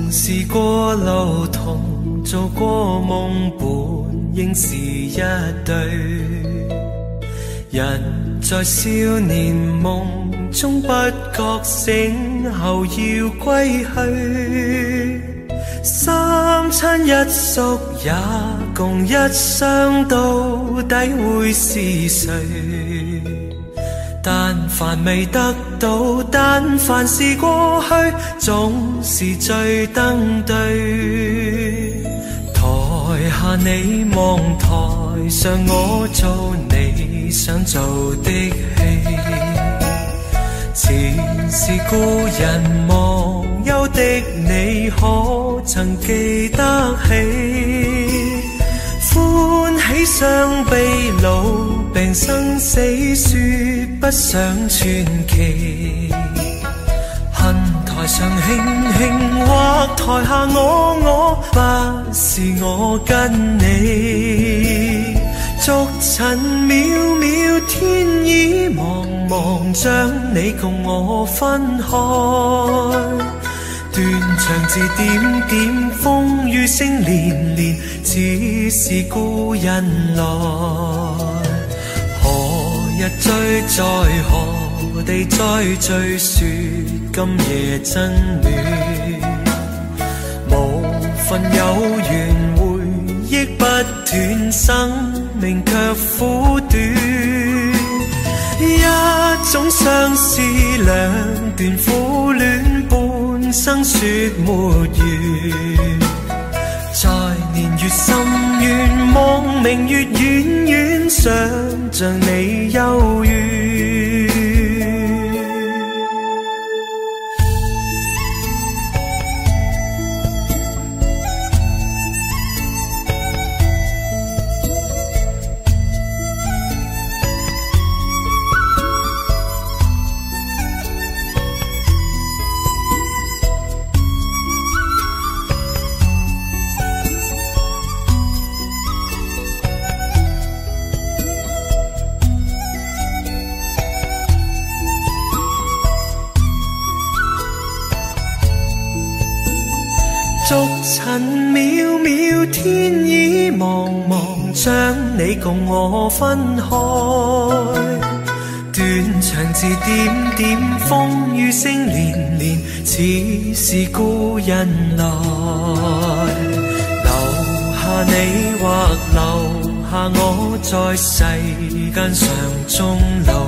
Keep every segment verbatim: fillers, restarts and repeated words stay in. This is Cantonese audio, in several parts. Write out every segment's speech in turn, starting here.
試過路途，做過夢伴，應是一對。人在少年夢中不覺醒後要歸去，三餐一宿也共一雙，到底會是誰？但凡未得到，但凡是過去，總是最登對。台下你望，台上我做你想做的戲。前是故人忘憂的你，可曾記得起？歡喜傷悲老病生死，說不上傳奇。恨台上輕輕，或台下我我，不是我跟你。逐塵渺渺，天已茫茫，將你共我分開。斷腸字點點，風雨聲連連，只是故人來。何日追，在何地再聚，說今夜真戀。無份有緣，回憶不斷，生命卻苦短。一種相思，兩段苦戀，半生說沒完。在年月深淵，望明月遠遠，想像你幽怨。逐塵渺渺，天已茫茫，將你共我分開。斷腸字點點，風雨聲連連，似是故人來。留下你或留下我，在世間上終老。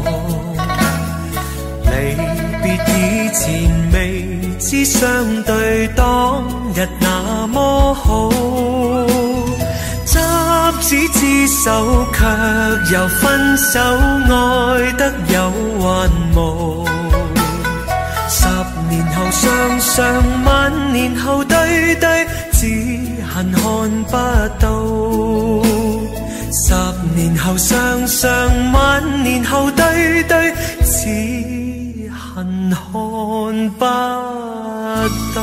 離別以前未知相對，當日那麼好。執子之手，卻又分手，愛得有還無。十年後雙雙，萬年後對對，只恨看不到。十年後雙雙，萬年後對對，只恨看不到。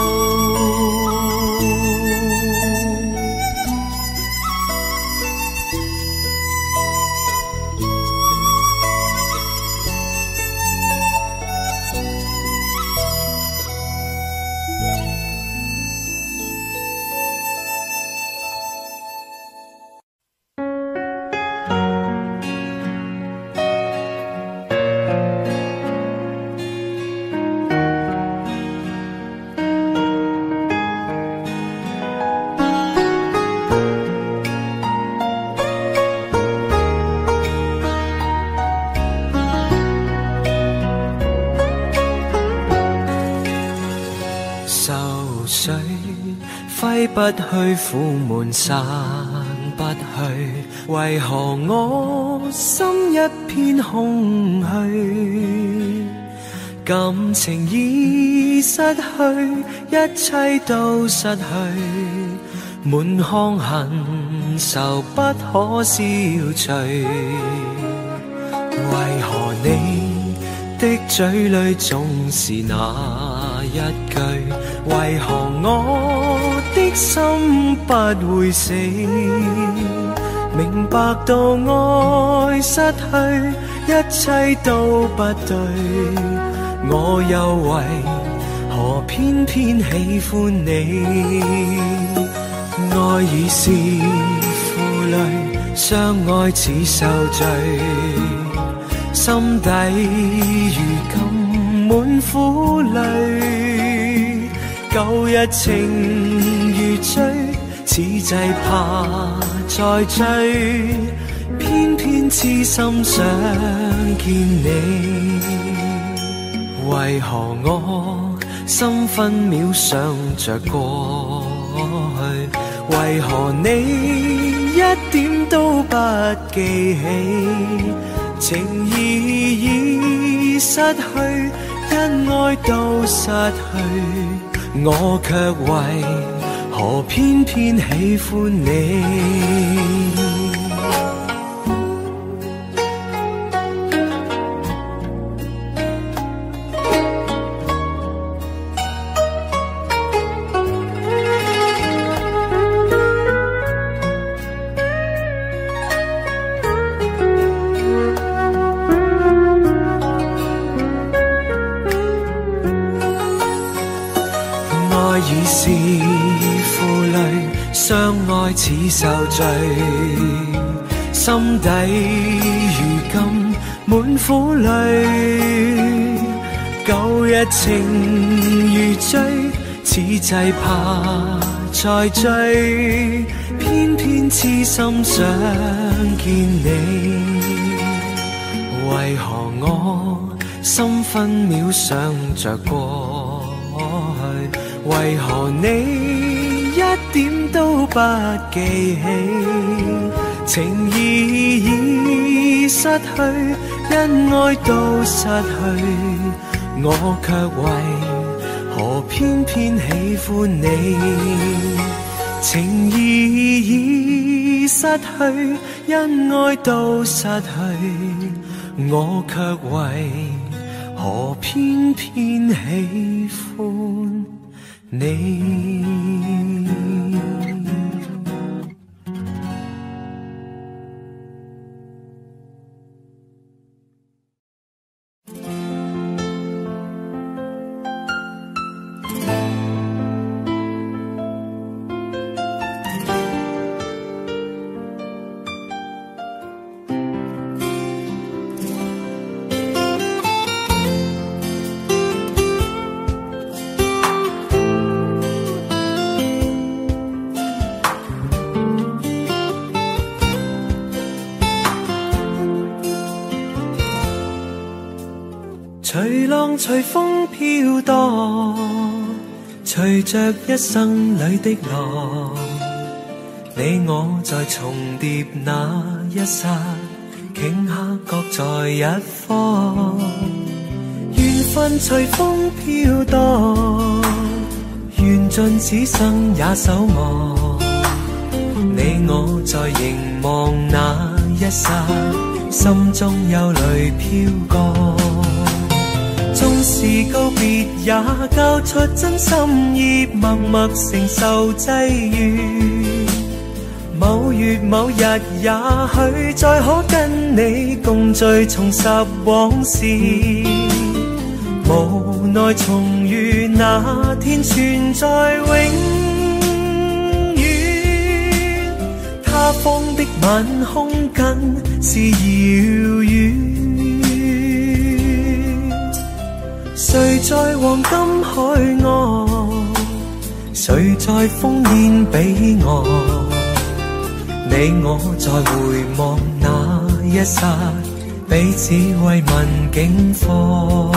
不去苦悶散不去，為何我心一片空虛？感情已失去，一切都失去，滿腔恨愁不可消除。為何你的嘴裏總是那一句？為何我的心不會死？明白到愛失去，一切都不對，我又為何偏偏喜歡你？愛已是負累，相愛似受罪，心底如今滿苦淚。舊日情如醉，此際怕再追，偏偏痴心想見你。為何我心分秒想着過去？為何你一點都不記起？情義已失去，因愛都失去，我卻為何偏偏喜歡你？已是負累，相愛似受罪，心底如今滿苦淚。舊日情如醉，此際怕再追，偏偏痴心想見你。為何我心分秒想着過去？為何你一點都不記起？情義已失去，因愛都失去，我卻為何偏偏喜歡你？情義已失去，因愛都失去，我卻為何偏偏喜歡你。隨浪隨風飄蕩，隨着一生裏的浪，你我在重疊那一剎，頃刻各在一方。緣分隨風飄蕩，緣盡此生也守望。你我在凝望那一剎，心中憂慮飄過。縱是告別也交出真心意，默默承受際遇。某月某日也許再可跟你共聚，重拾往事。無奈重遇那天存在永遠，他方的晚空更是遙遠。誰在黃金海岸，誰在烽煙彼岸？你我在回望那一剎，彼此慰問境況。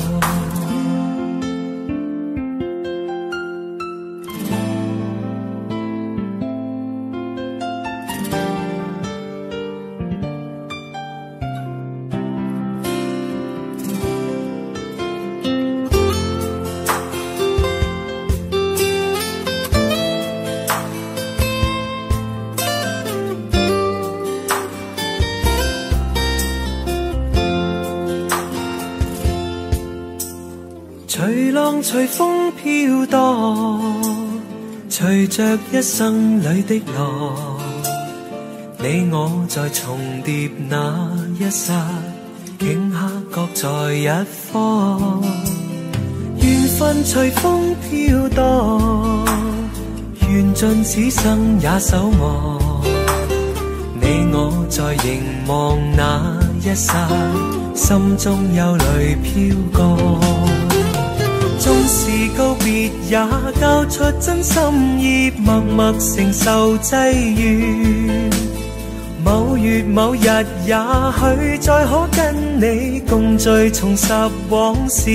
隨浪隨風飄蕩，隨着一生裏的浪，你我在重疊那一剎，頃刻各在一方。緣分隨風飄蕩，願盡此生也守望。你我在凝望那一剎，心中有淚飄過。縱是告別也交出真心意，默默承受際遇。某月某日也許再可跟你共聚重拾往事，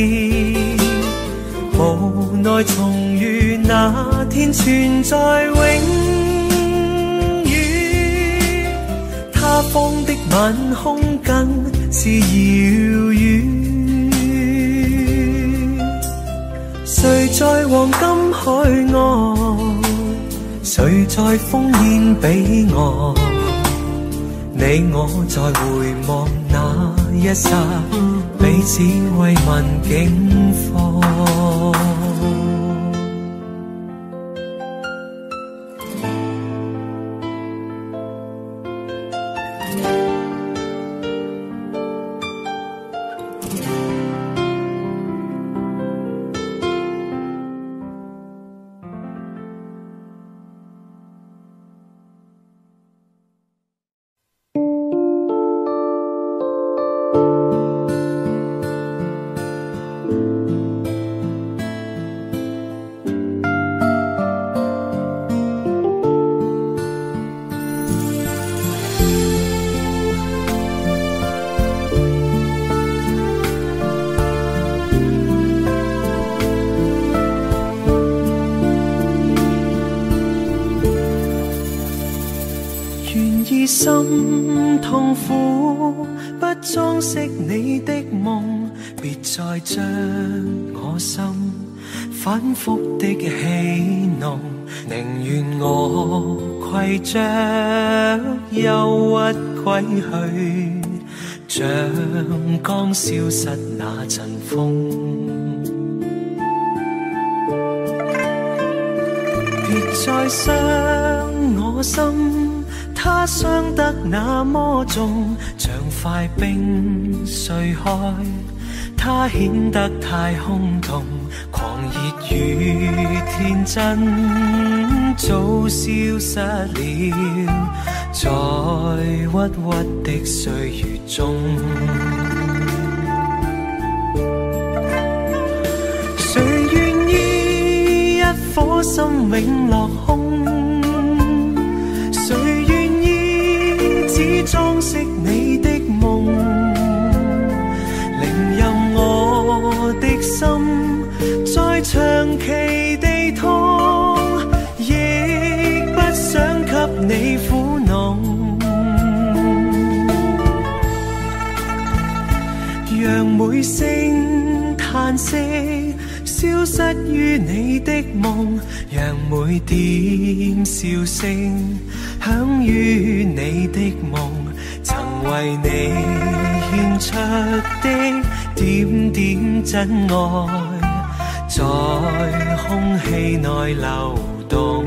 無奈重遇那天存在永遠，他方的晚空更是遙遠。誰在黃金海岸，誰在烽煙彼岸，你我在回望那一剎，彼此慰問境況。心痛苦，不裝飾你的夢，別再將我心反覆的戲弄，寧願我攜着憂鬱歸去，像剛消失那陣風。別再傷我心，它傷得那麼重，像塊冰碎開，它顯得太空洞，狂熱與天真早消失了，在鬱鬱的歲月中。誰願意一顆心永落空？只裝飾你的夢，寧任我的心再長期地痛，亦不想給你苦惱。讓每聲嘆息消失於你的夢，讓每點笑聲響於你的夢，曾為你獻出的點點真愛，在空氣內流動。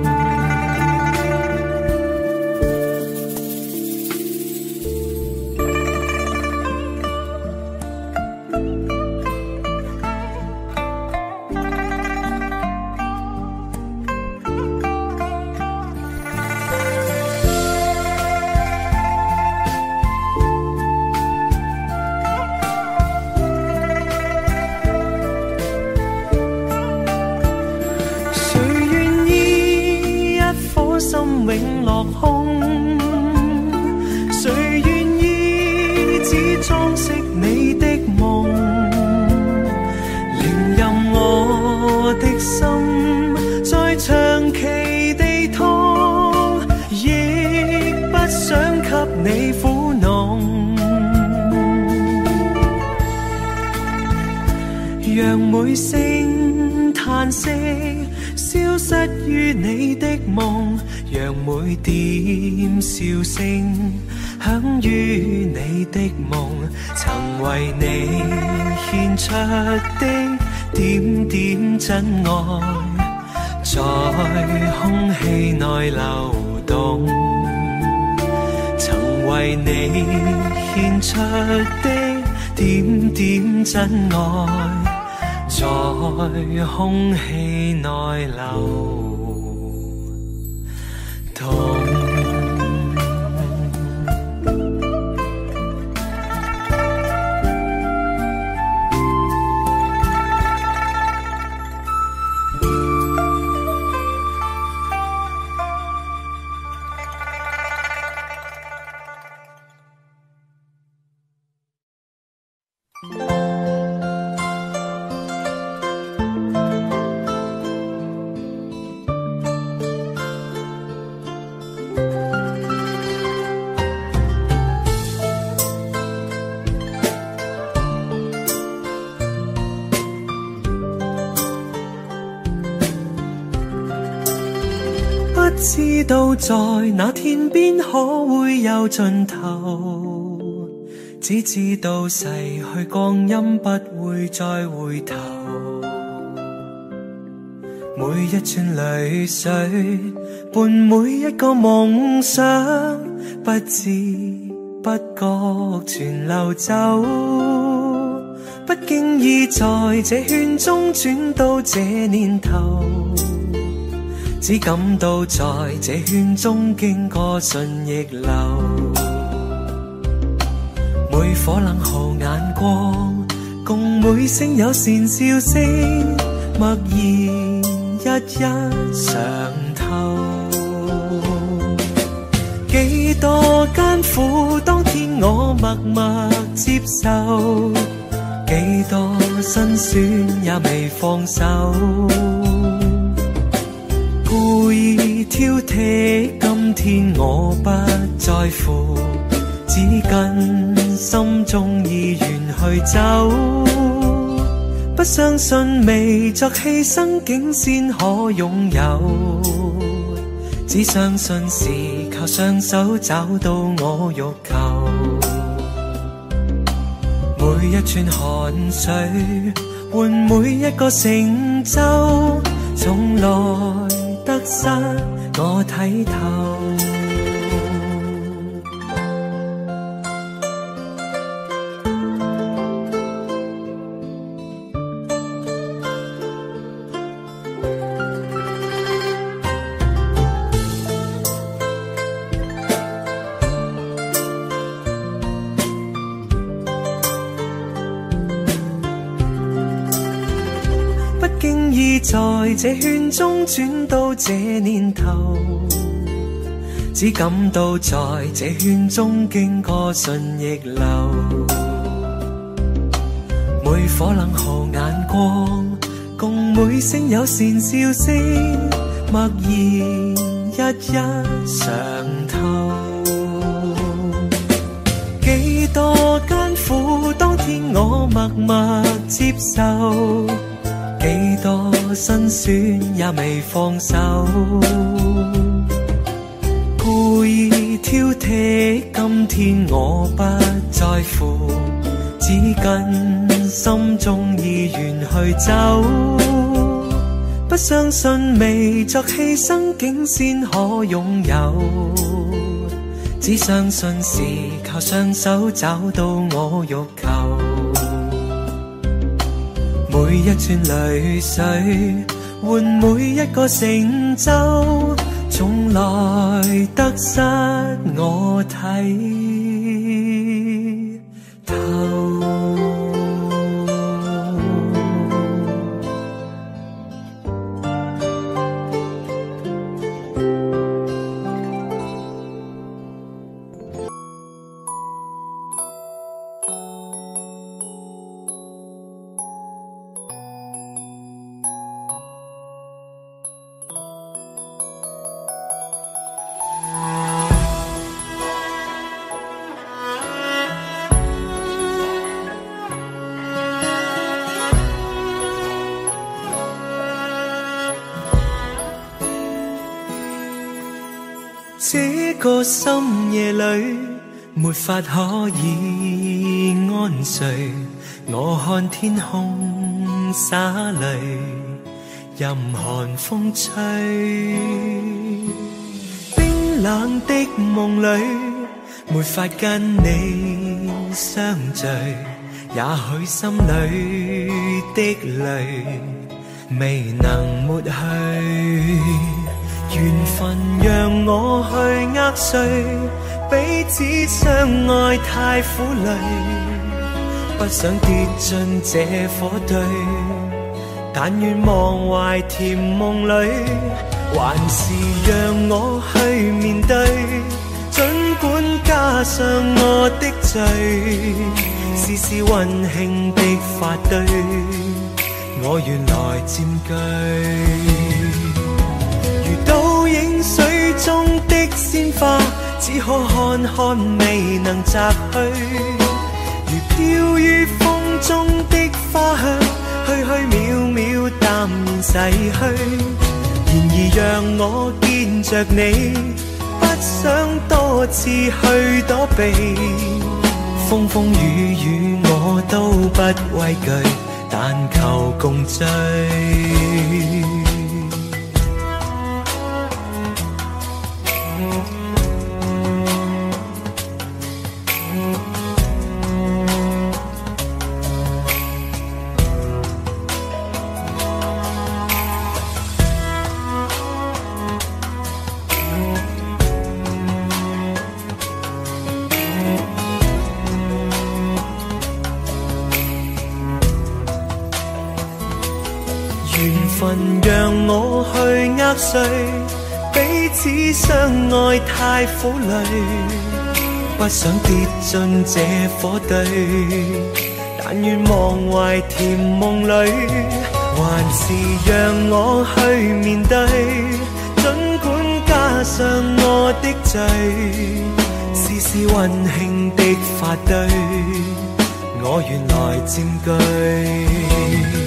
永落空，誰願意只裝飾你的夢，寧任我的心再長期地痛，亦不想給你苦惱。讓每聲嘆息消失於你的夢，讓每點笑聲響於你的夢，曾為你獻出的點點真愛，在空氣內流動。曾為你獻出的點點真愛， 在空氣內流動。不知道在那天邊可會有盡頭，只知道逝去光陰不會再回頭。每一串淚水伴每一個夢想，不知不覺全流走。不經意在這圈中轉到這年頭，只感到在這圈中經過順逆流，每顆冷酷眼光，共每聲友善笑聲，默然一一嘗透。幾多艱苦，當天我默默接受，幾多辛酸也未放手。故意挑剔，今天我不在乎，只跟心中意願去走。不相信未作犧牲竟先可擁有，只相信是靠雙手找到我欲求。每一串汗水換每一個成就，從來得失我睇透。不經意在這圈中轉到這年頭，只感到在這圈中經過順逆流，每顆冷酷眼光，共每聲友善笑聲，默然一一嘗透。幾多艱苦，當天我默默接受，幾多辛酸也未放手。故意挑剔，今天我不在乎，只跟心中意願去走。不相信未作犧牲竟先可擁有，只相信是靠雙手找到我欲求。每一串淚水換每一個成就，從來得失我睇透。這個深夜裏沒法可以安睡，我看天空灑淚，任寒風吹。冰冷的夢裏沒法跟你相聚，也許心裏的淚未能抹去，緣分讓我去握碎，彼此相愛太苦累，不想跌進這火堆，但願忘懷甜夢裏，還是讓我去面對，儘管加上我的罪，試試溫馨的發堆，我願來佔據。如倒影水中的鮮花，只可看看未能摘去，如飄於風中的花香，虛虛渺渺淡然逝去。然而讓我見着你，不想多次去躲避，風風雨雨我都不畏懼，但求共醉。讓我去握碎，彼此相愛太苦累，不想跌進這火堆，但願忘懷甜夢裏，還是讓我去面對，儘管加上我的罪，試試溫馨的發堆，我願來佔據。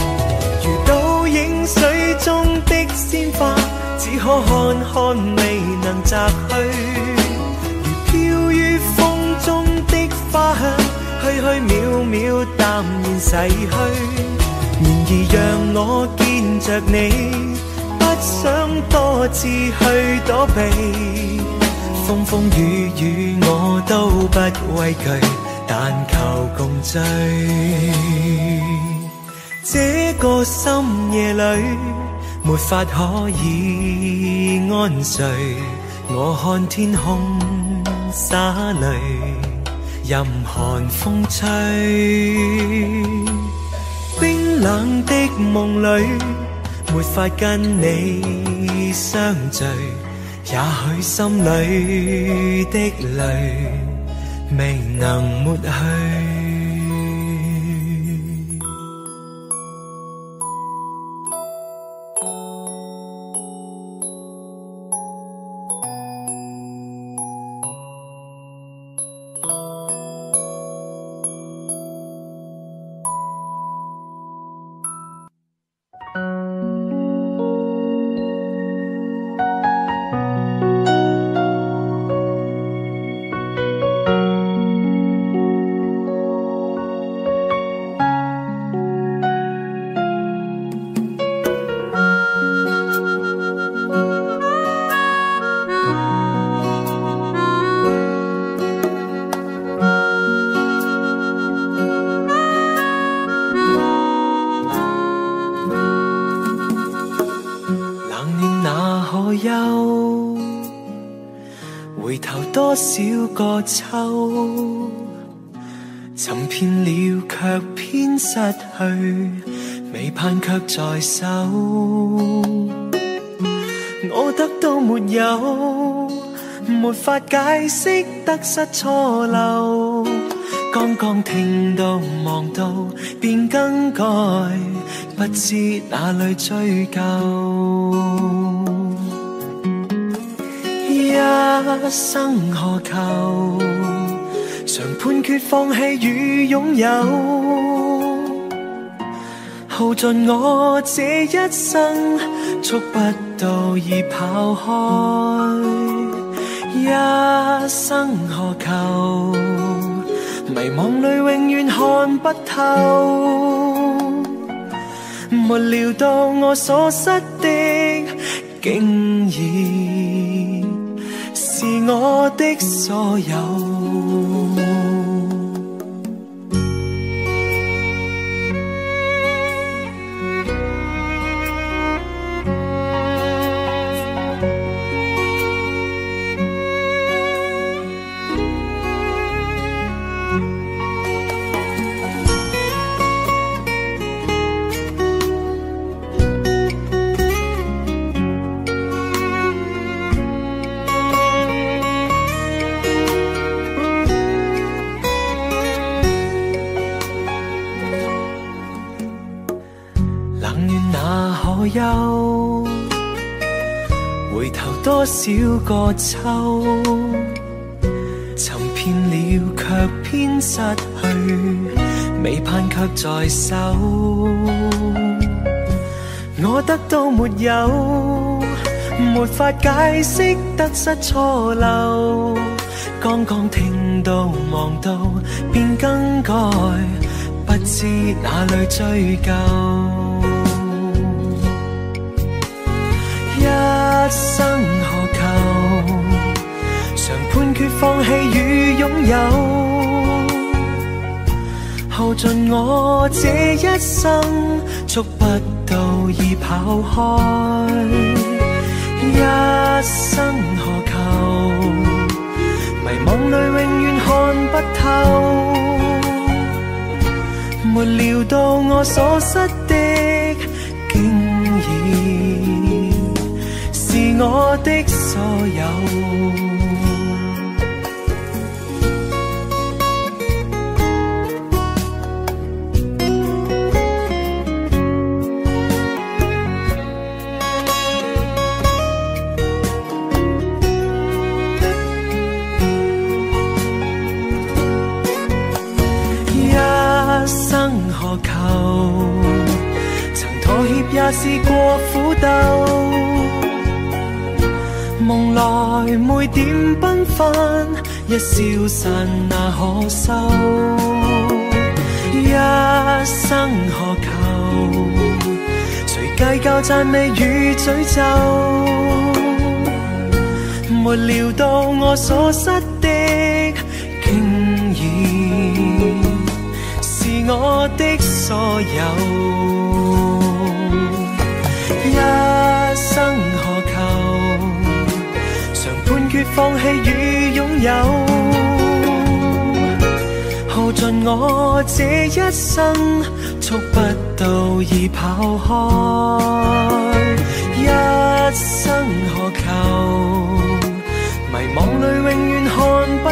影水中的鮮花，只可看看未能摘去，如飄於風中的花香，虛虛渺渺淡然逝去。然而讓我見着你，不想多次去躲避，風風雨雨我都不畏懼，但求共醉。這個深夜裏，沒法可以安睡。我看天空灑淚，任寒風吹。冰冷的夢裏，沒法跟你相聚。也許心裏的淚，未能抹去。回頭多少個秋，尋遍了卻偏失去，未盼卻在手。我得到沒有，沒法解釋得失錯漏。剛剛聽到望到便更改，不知哪裏追究。一生何求，常判決放棄與擁有，耗盡我這一生，觸不到已跑開。一生何求，迷惘裏永遠看不透，沒料到我所失的竟然是我的所有。 憂，回頭多少個秋，尋遍了卻偏失去，未盼卻在手。我得到沒有，沒法解釋得失錯漏，剛剛聽到望到便更改，不知哪裏追究。一生何求，常判決放棄與擁有，耗盡我這一生，觸不到已跑開。一生何求，迷惘裏永遠看不透，沒料到我所失的竟然是我的所有。也試過苦鬥，夢來每點繽紛，一消散那可收。一生何求，誰計較讚美與詛咒，沒料到我所失的竟然是我的所有。一生何求，常判決放棄與擁有，耗盡我這一生，觸不到已跑開。一生何求，迷惘裏永遠看不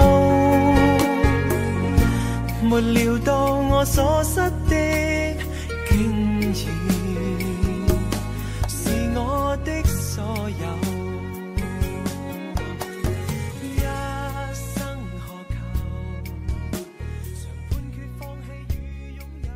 透，沒料到我所失的竟然我的所有。一生何求，常判決放棄與擁有。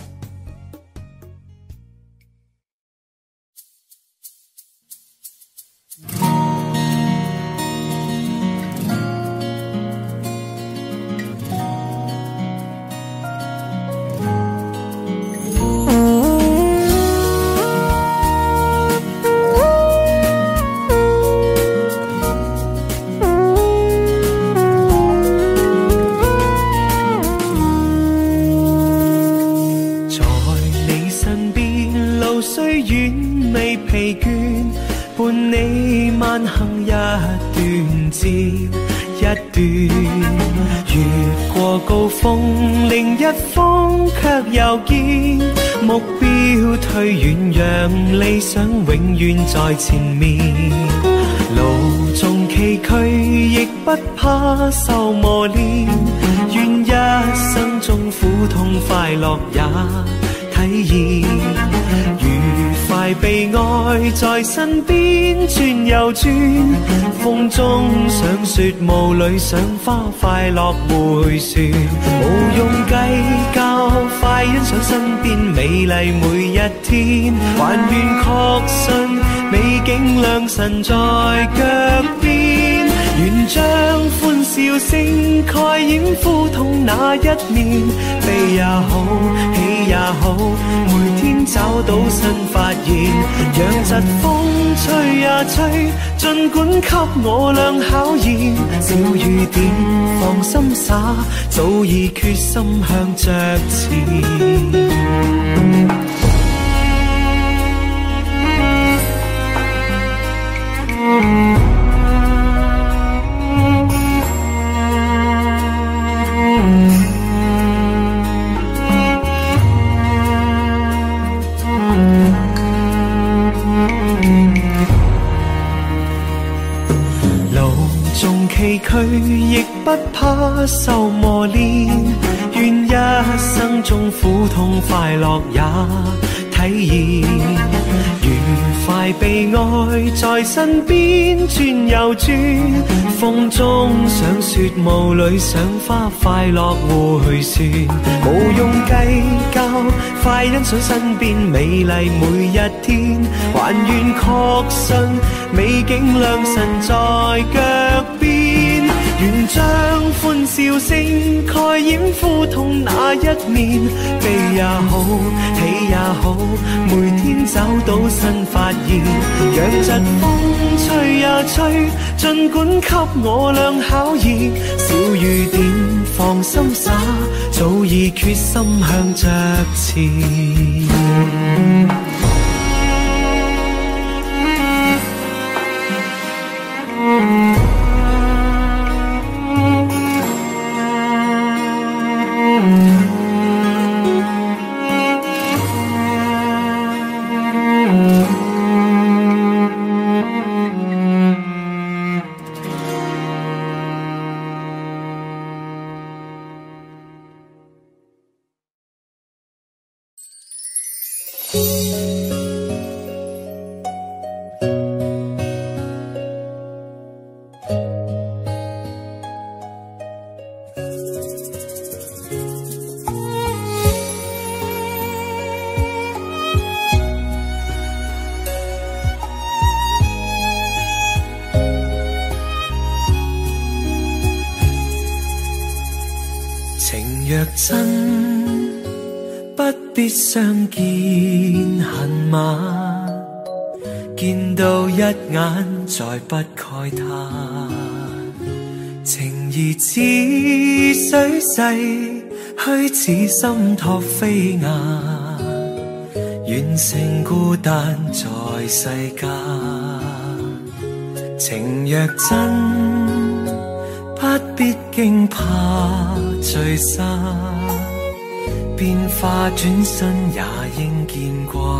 一段接一段，越過高峰，另一峰卻又見目標退遠，讓理想永遠在前面。路縱崎嶇，亦不怕受磨練，願一生中苦痛快樂也體驗。愉快悲哀在身邊轉又轉，風中想說霧裏賞花快樂迴旋，無用計較，快欣賞身邊美麗每一天，還願確信美景良辰在腳邊，願將歡笑聲蓋掩苦痛那一面，悲也好，喜也好，每天找到新發現，讓疾風吹呀吹，儘管給我倆考驗，小雨點放心灑，早已決心向着前。崎嶇亦不怕受磨練，願一生中苦痛快樂也體驗。 懷被愛在身邊轉又轉，風中想雪霧裏賞花，快樂互去算，無用計較，快欣賞身邊美麗每一天，還願確信美景良辰在腳邊，願將歡笑聲蓋掩苦痛那一面，悲也好，喜也好，每天找到新發現，讓疾風吹呀吹，儘管給我倆考驗，小雨點放心灑，早已決心向着前。若真不必相見恨嗎？見到一眼再不慨他，情義似水逝，虛似心託飛蛾，願成孤單在世間。情若真不必驚怕聚散，變化轉身也應見慣。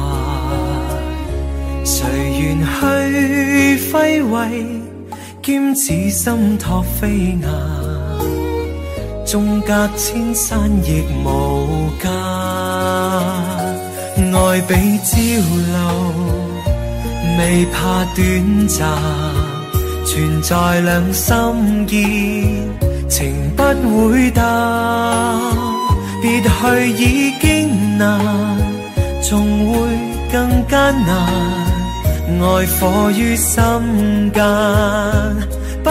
誰願去揮霍，兼此心託飛蛾，縱隔千山亦無間。愛比朝露，未怕短暫，存在兩心間，情不會淡。別去已經難，仲會更艱難。愛火於心間，不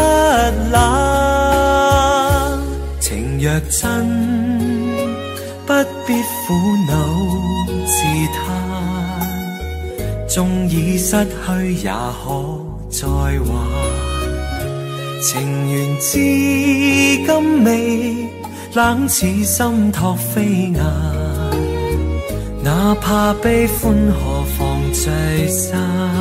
冷。情若真，不必苦惱自嘆，縱已失去也可再還。情緣至今未冷似心託飛蛾，哪怕悲歡何妨聚散。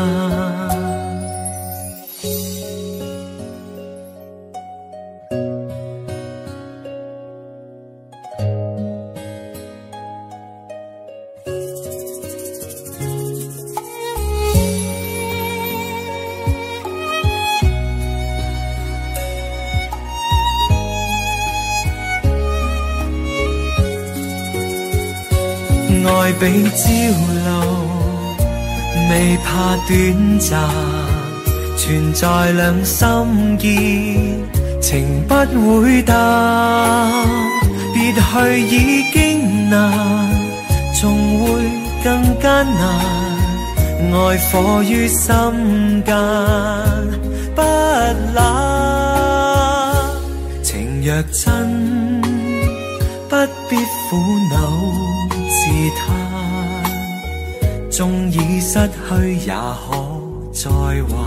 愛比朝露，未怕短暫，存在兩心間，情不會淡。別去已經難，仲會更艱難。愛火於心間，不冷。情若真，不必苦惱自嘆，縱已失去也可再還。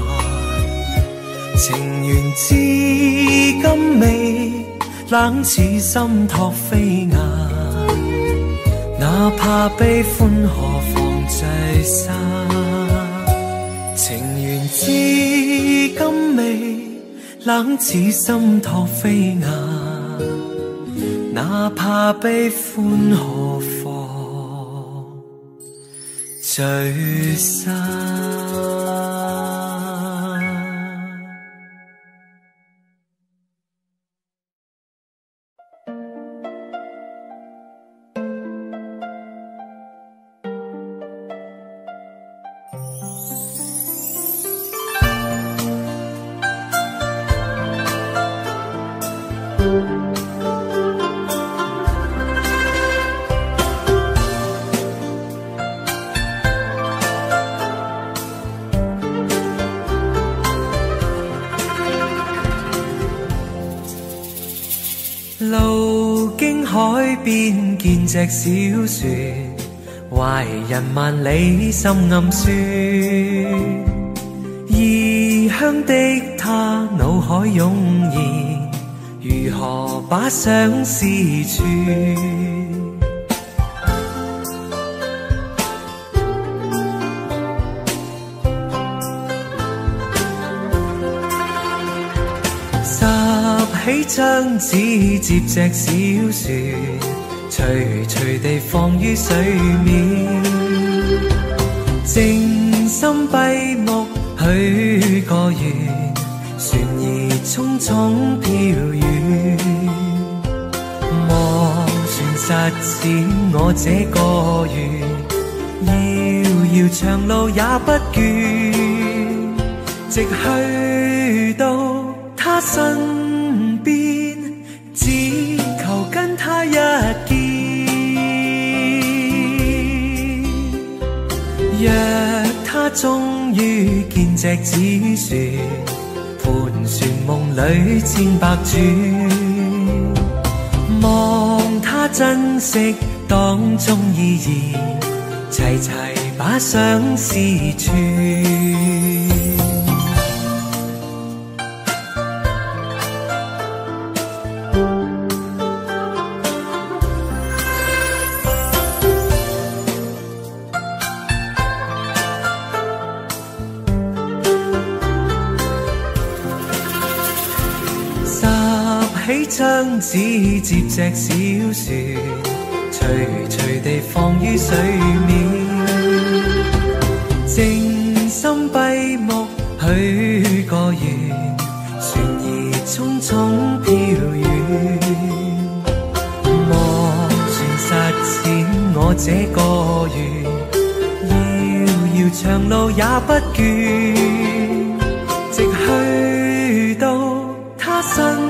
情緣至今未冷似心託飛蛾，哪怕悲歡何妨聚散。情緣至今未冷似心託飛蛾，哪怕悲歡何妨聚散。 海邊見隻小船，懷人萬里心暗酸。異鄉的他腦海湧現，如何把相思串？拾起張紙接隻小船，徐徐地放於水面。靜心閉目許個願，船兒匆匆飄遠。望船實踐我這個願，遙遙長路也不倦，直去到他身邊，只求跟他一見。若他終於見隻紙船，盤旋夢裏千百轉，望他珍惜當中意義，齊齊把相思串。起張紙接隻小船，徐徐地放於水面。靜心閉目許個願，船兒匆匆飄遠。望船實踐我這個願，遙遙長路也不倦，直去到他身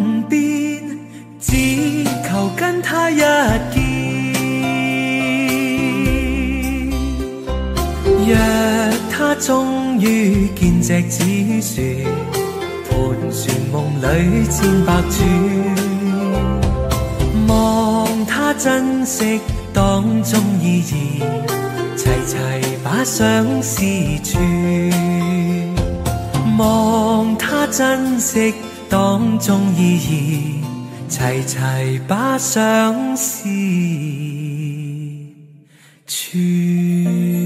只求跟他一見。若他終於見隻紙船，盤旋夢裏千百轉，望他珍惜當中意義，齊齊把相思串。望他珍惜當中意義，齊齊把相思串。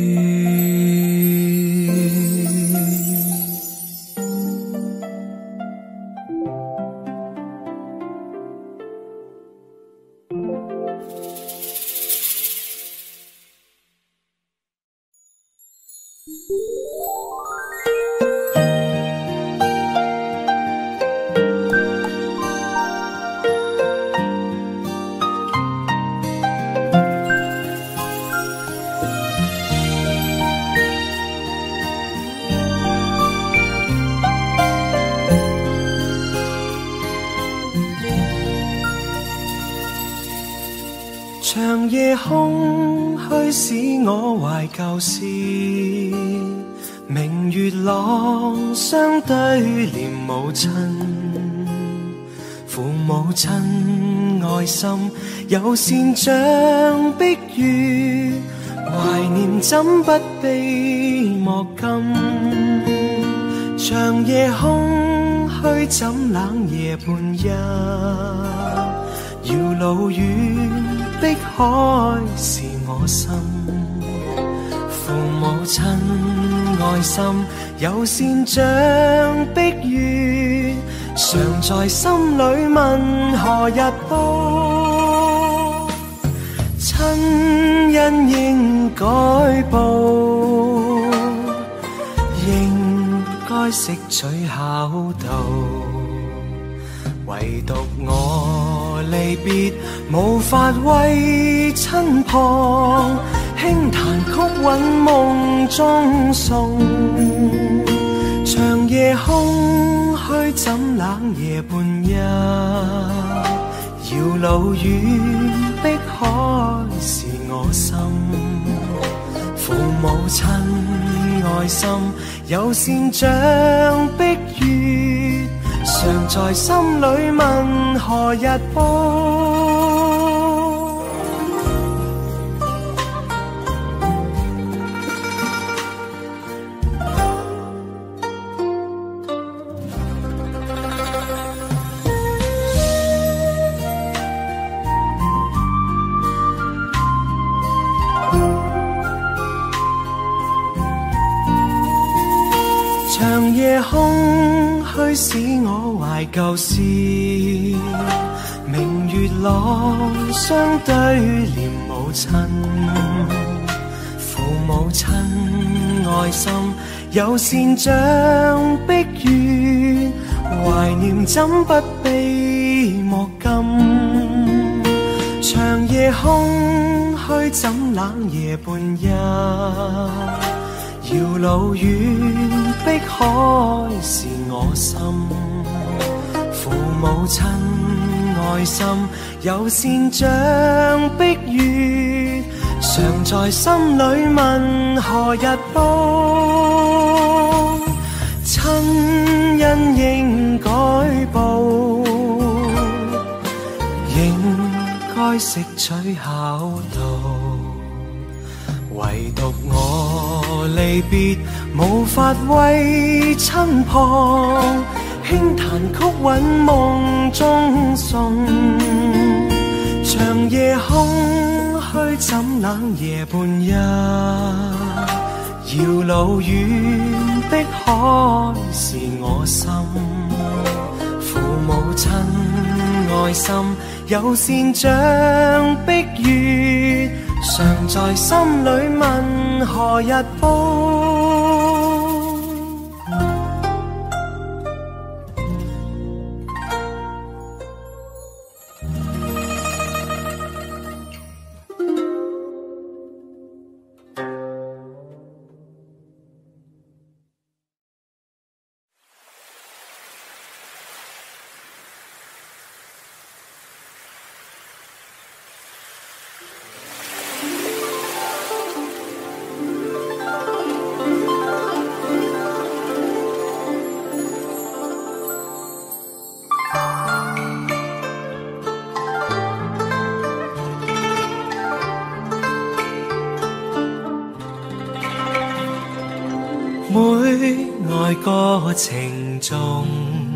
長夜空虛使我懷舊事，明月朗相對念母親。父母親愛心有善像碧月，懷念怎不悲莫禁。長夜空虛怎冷夜半夜，遙路遠碧海是我心。父母親愛心有善像碧月，常在心裏問何日報。親恩應該報，應該識取孝道，唯獨我離別無法為親旁，輕彈曲韻夢中送。長夜空虛怎冷夜半夜，遙路遠碧海是我心。父母親愛心有善像碧月，常在心裏問何日報。 長夜空虛使我懷舊事，明月朗相對念母親，父母親愛心有善像碧月，懷念怎不悲莫禁。長夜空虛怎冷夜半日，遙路遠碧海是我心，父母親愛心有善像碧月，常在心裏問何日報，親恩應該報，應該識取孝道。唯獨我離別無法為親旁，輕彈曲韻夢中送。長夜空虛怎冷夜半日，遙路遠碧海是我心，父母親愛心有善像碧月，常在心裏問何日報。每愛歌情重，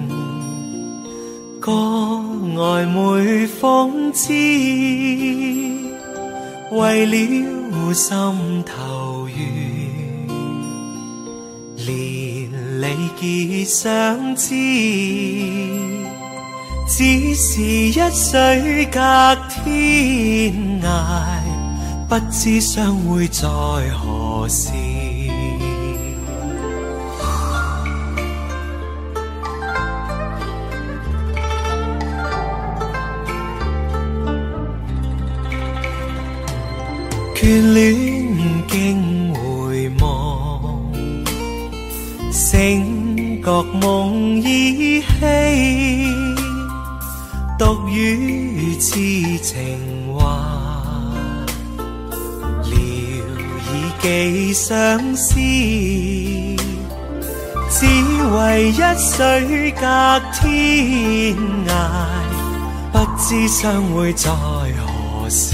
歌愛每風姿，為了心頭緣，連理結相知，只是一水隔天涯，不知相會在何時。眷戀經回望，醒覺夢依稀，獨語痴情話，聊以寄相思，只為一水隔天涯，不知相會在何時。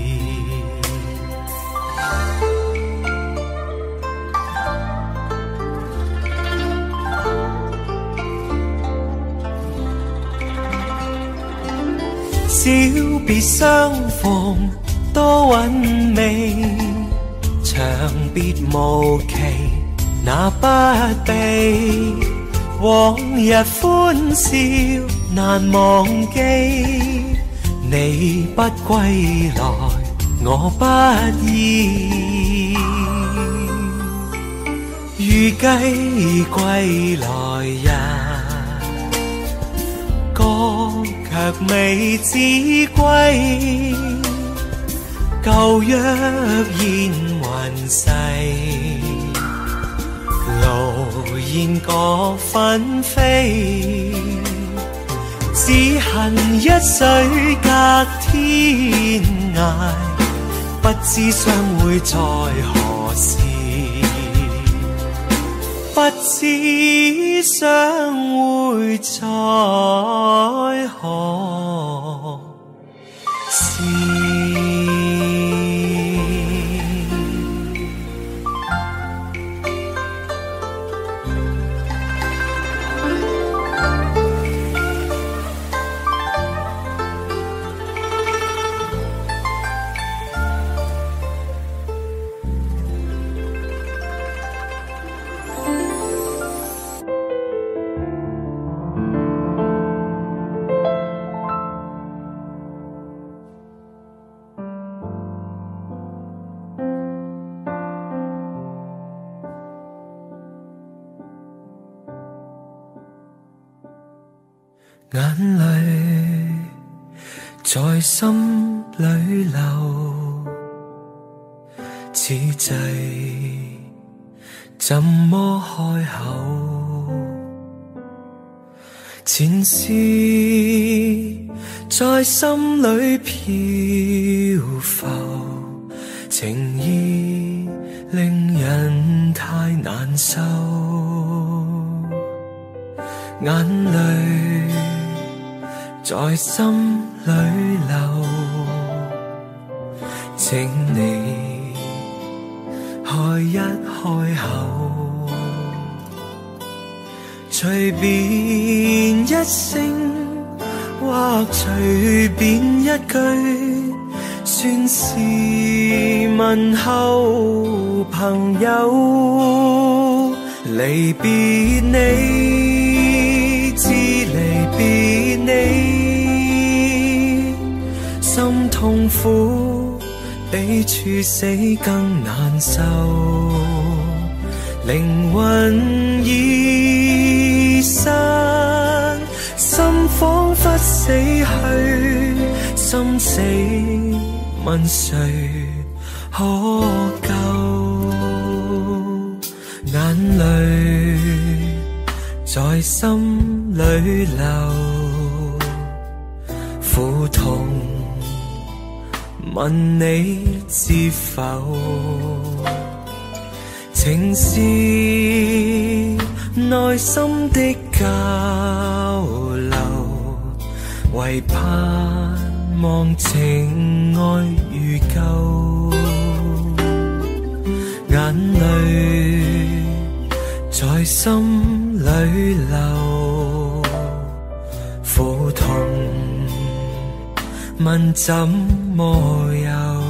小別相逢多韻味，長別無期那不避，往日歡笑難忘記，你不歸來我不依，預計歸來日，歌卻未知歸，舊約現雲逝，路煙各紛飛，只恨一水隔天涯，不知相會在何時，不知相會在何時。 眼淚在心裏流，此際怎麼開口？前事在心裏漂浮，情意令人太難受，眼淚在心裏流，請你開一開口，隨便一聲或隨便一句，算是問候朋友。離別你，知離別你，心痛苦比處死更難受，靈魂已散，心彷彿死去，心死問誰可救？眼淚在心裏流，苦痛問你知否？情是內心的交流，唯盼望情愛如舊，眼淚在心裏流，苦痛問怎麼有？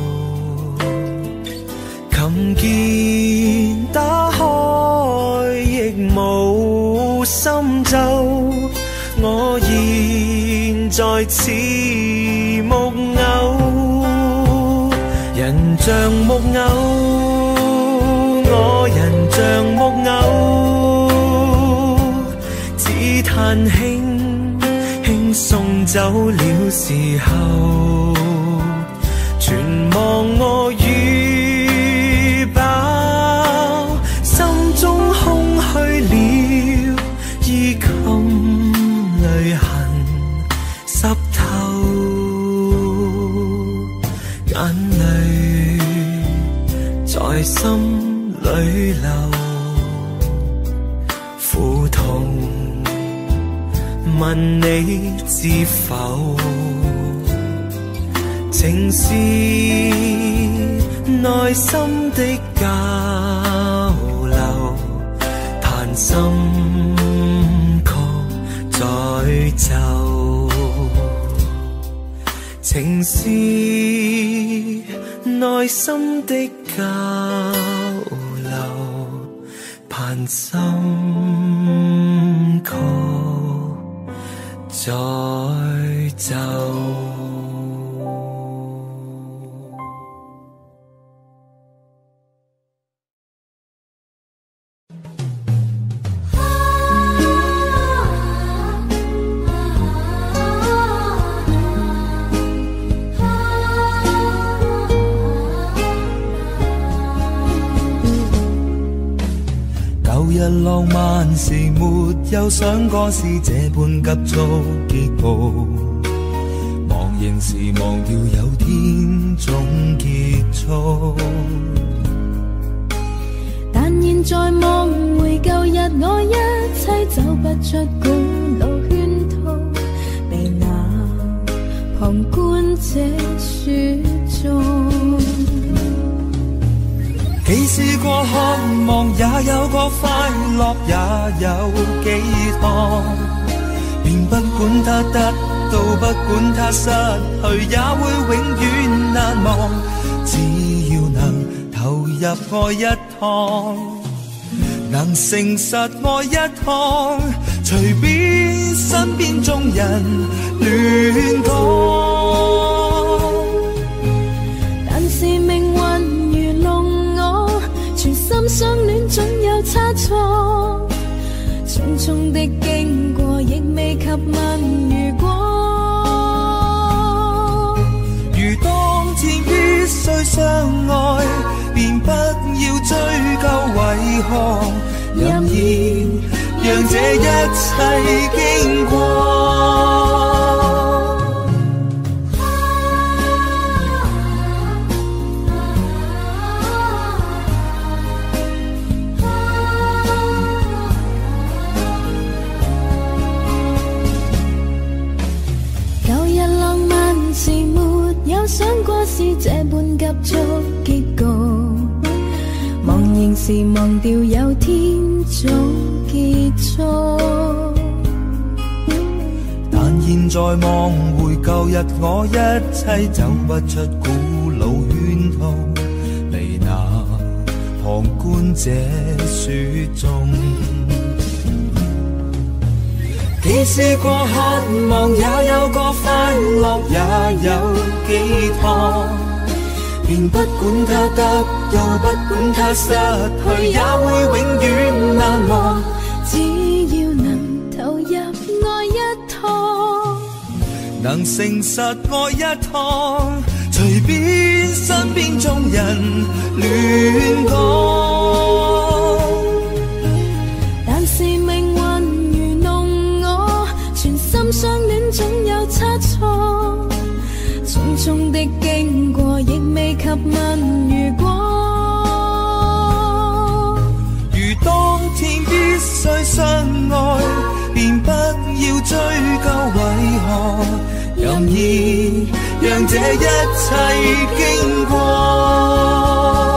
琴鍵打開亦無心奏，我現在似木偶，人像木偶，我人像木偶，只嘆輕輕送走了時候，全忘我預飽，心中空虛了，衣襟淚痕濕透，眼淚在心裏流，苦痛問你知否？情是內心的交流，彈心曲在奏。情是內心的交流，盼心曲在奏。舊日浪漫時沒有想過是這般急速結局，忘形時忘掉有天總結束， 但現在望回舊日，我一切走不出古老圈套，被那旁觀者說中。 既試過渴望，也有過快樂，也有寄託，便不管它得到，不管它失去，也會永遠難忘。只要能投入愛一趟，能誠實愛一趟，隨便身邊眾人亂講。 但是命運如弄我，全心相戀總有差錯，匆匆的經過亦未及問須相愛，便不要追究為何，任意讓這一切經過。想過是這般急速結局，茫然時忘掉有天早結束。但現在望回舊日，我一切走不出古老圈套，被那旁觀者說中。既試過渴望，也有過快樂，也有寄託，便不管它得到，不管它失去，也會永遠難忘。只要能投入愛一趟，能誠實愛一趟，隨便身邊眾人亂講。但是命運愚弄我，全心相戀總有差錯，重重的經過亦未及問如果。如當天必須相愛，便不要追究為何，任意讓這一切經過。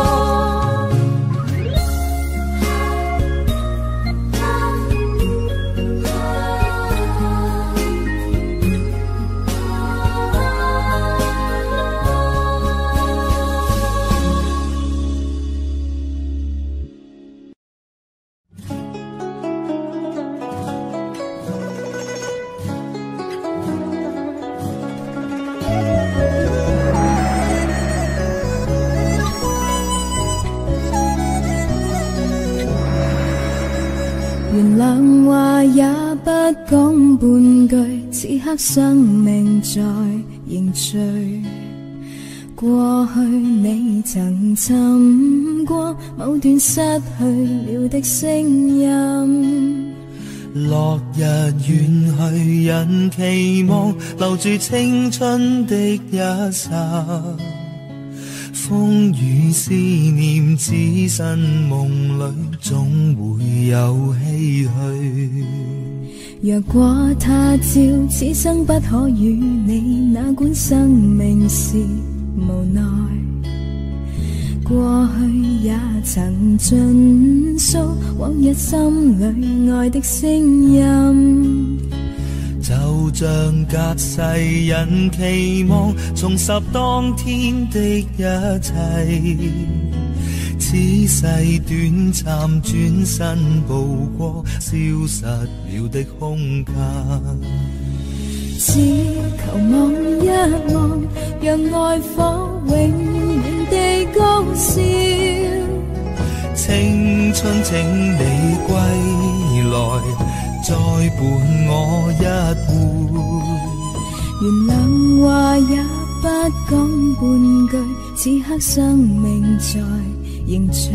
原諒話也不講半句，此刻生命在凝聚。過去你曾尋過某段失去了的聲音，落日遠去，人期望留住青春的一剎。風雨思念，此生夢裏總會有唏噓。若果他朝此生不可與你，哪管生命是無奈。過去也曾盡訴往日心裏愛的聲音，就像隔世人期望重拾當天的一切，此世短暫轉身步過消失了的空間，只求望一望，讓愛火永遠地高燒。青春請你歸來，再伴我一回。原諒話也不講半句，此刻生命在凝聚。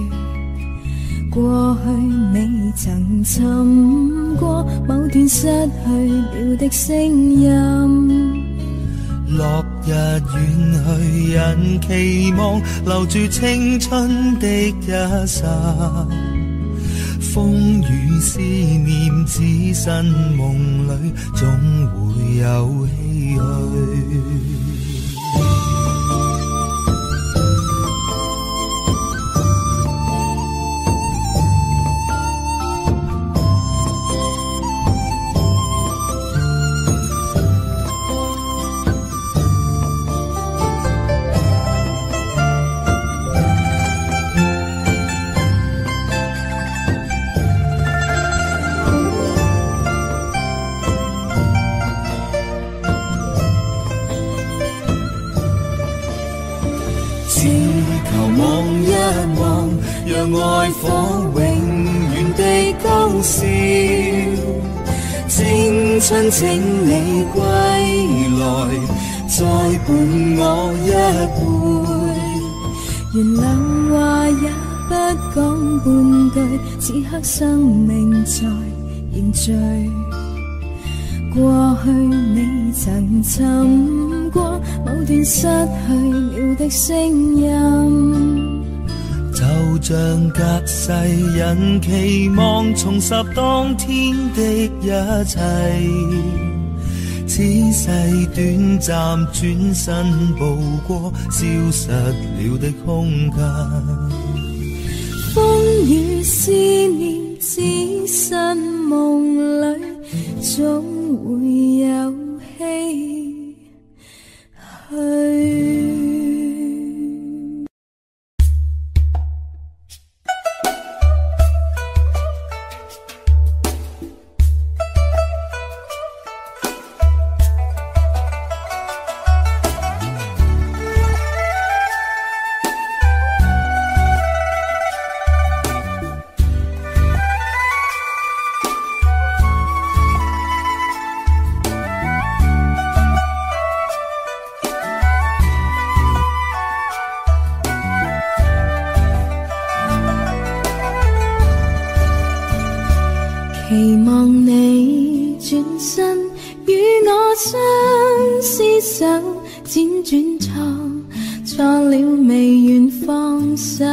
過去你曾尋過某段失去了的聲音，落日遠去，人期望留住青春的一剎。風雨思念，此生夢裏總會有唏噓。讓愛火永遠地高燒，青春請你歸來， 再伴我一回。 原諒話也不講半句，此刻生命在凝聚。過去你曾尋過某段失去了的聲音， 就像隔世人期望重拾當天的一切，此世短暫轉身步過消失了的空間。 風雨思念只身夢裏，總會有唏噓。期望你轉身與我相廝守，輾轉錯錯了未願放手，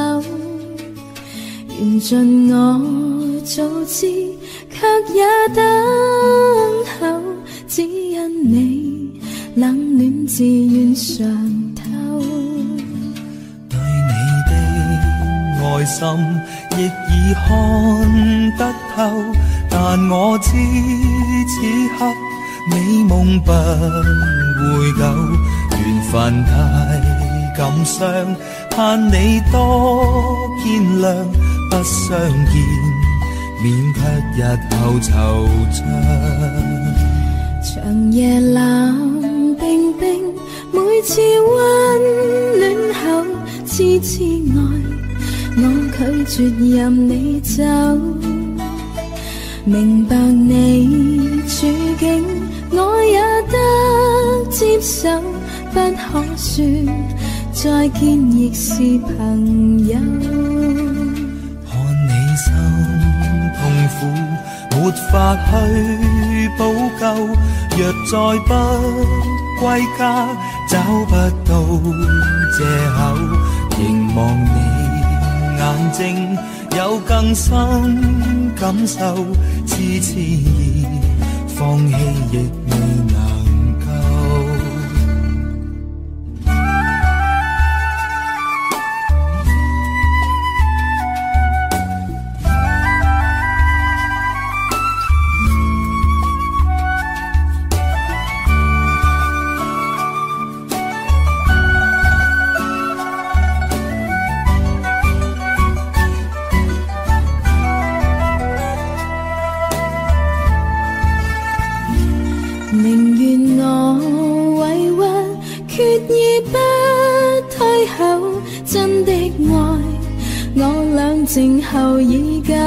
緣盡我早知，卻也等候，只因你冷暖自願嘗透。 對你的愛心亦已看得透，但我知此刻美夢不會久，緣分太感傷，盼你多見諒，不相見免卻日後惆悵。 長夜冷冰冰，每次溫暖後痴痴愛，我拒絕任你走。明白你處境，我也得接受，不可說再見亦是朋友。 看你心痛苦，沒法去補救，若再不歸家，找不到藉口，凝望你眼睛有更深感受，痴痴意放棄亦未能夠。 寧願我委屈，決意不退後，真的愛我倆靜候已久，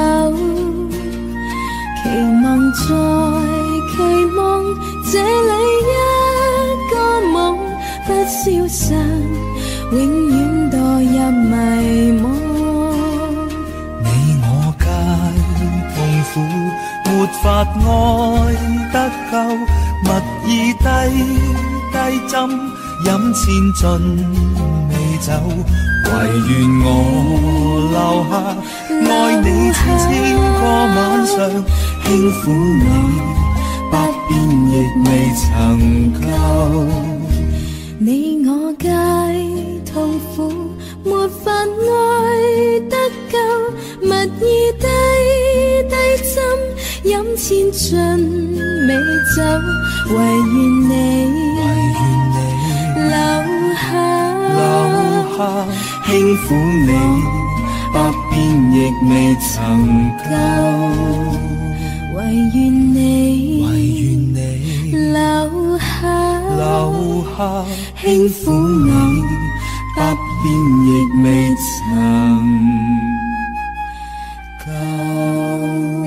期望再期望這裏一個夢不消散，永遠墮入迷惘。 你我皆痛苦，沒法愛得夠，蜜意低低針，飲千樽未走，唯願我留下愛你千千個晚上，輕撫你百遍亦未曾夠。 你我皆痛苦，沒法愛得夠，蜜意低低針，飲千樽美酒，唯願你留下， 留下輕撫你百遍亦未曾夠， 唯願你唯願你留下， 留下輕撫你百遍亦未曾夠。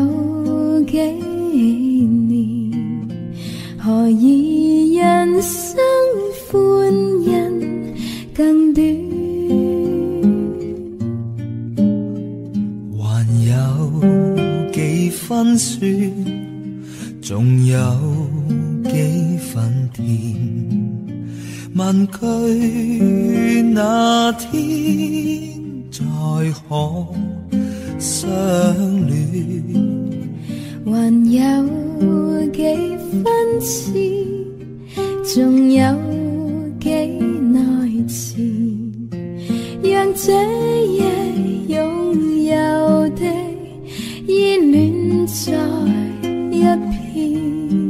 有幾年，何以人生歡欣更短？ 還有幾分酸，仲有幾分甜。問句那天再可相戀， 還有幾分痴，仲有幾耐纏，讓這夜擁有的依戀在一片。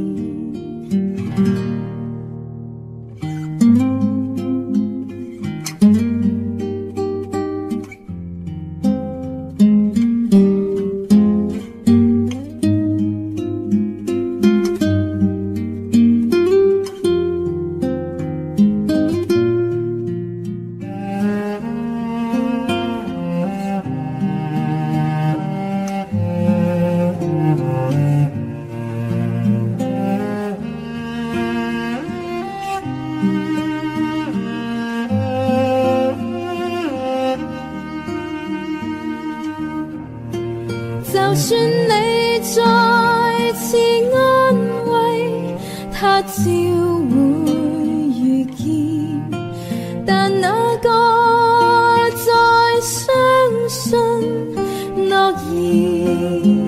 就算你再次安慰，他照會遇見，但哪個再相信諾言？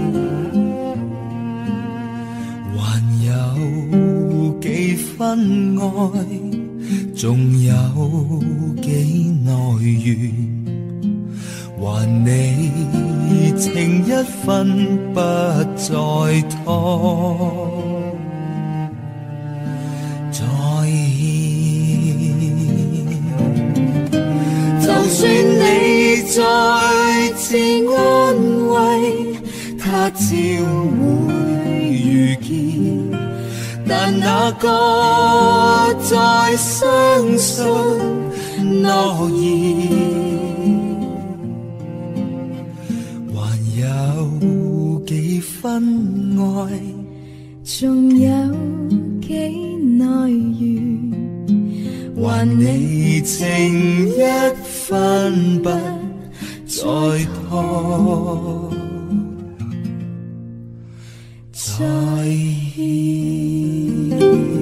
還有幾分愛，仲有幾內緣，還你情一分不再拖，再欠。就算你再次安慰，他照會遇見，但哪個再相信諾言？有幾分愛， 仲有幾內緣， 還你情一分不再拖，再欠。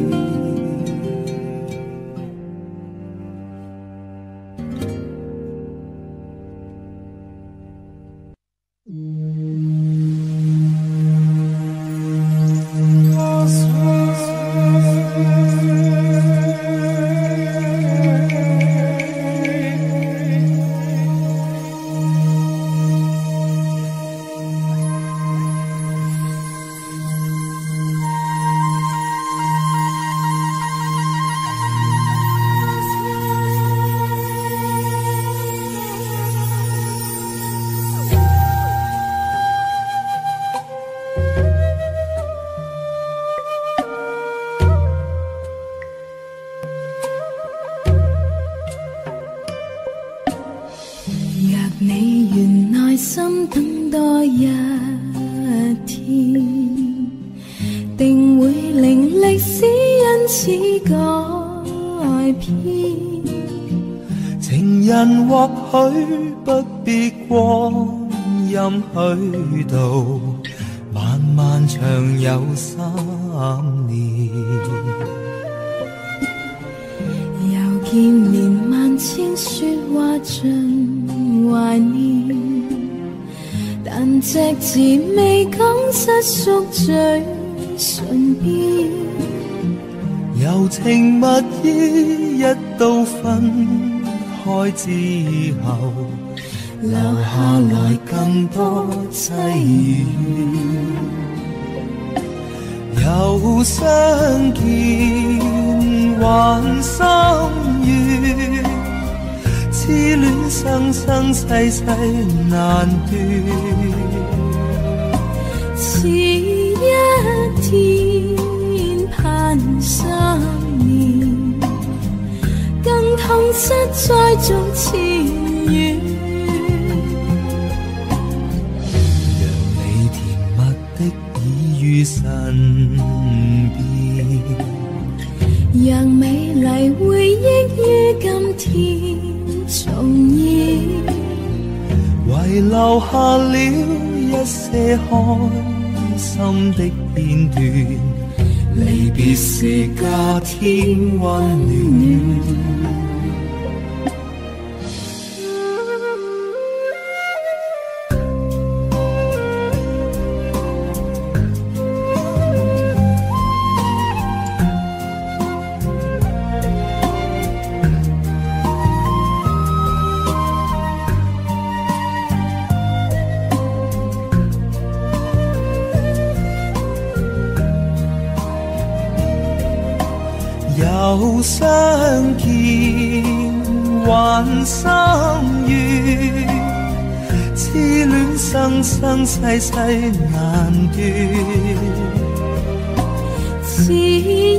心等多一天，定會令歷史因此改變。 情人或許不必光陰虛度，漫漫長有三年。 又見面萬千說話盡懷念，但隻字未講失縮最唇邊。 柔情蜜意一刀分開之後，留下來更多淒怨。又相見還心願，痴戀生生世世難斷。 遲一天盼三年，更痛失再續前緣。 讓你甜蜜的已於身邊， 讓美麗回憶於今天重現， 遺留下了一些開心的片段。離別時加添溫暖。又相見還心願，痴戀生生世世難斷。 似一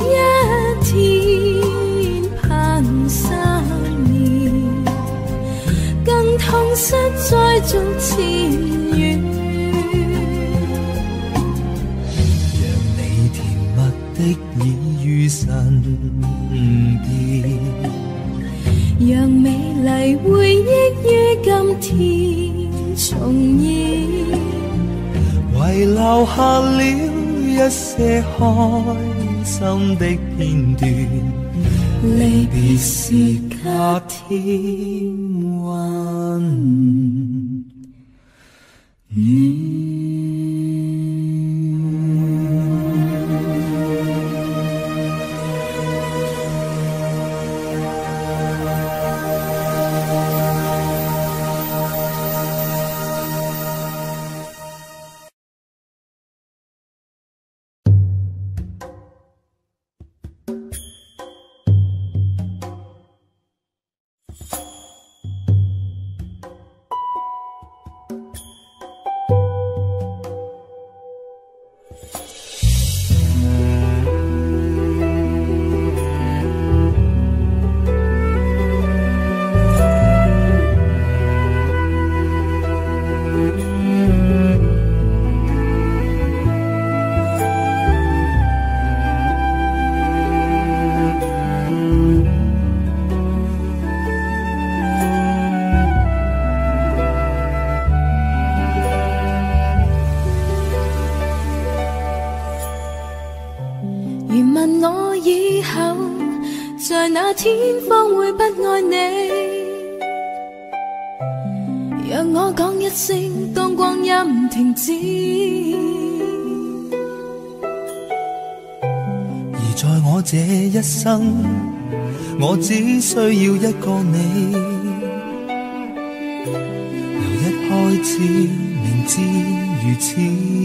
天盼三年，更痛失再續前緣。 讓你甜蜜的已於身邊， 讓美麗回憶於今天重現， 遺留下了一些開心的片段。離別時加添溫暖。 天方會不愛你，讓我講一聲，當光陰停止。 而在我這一生，我只需要一個你。由一開始明知如此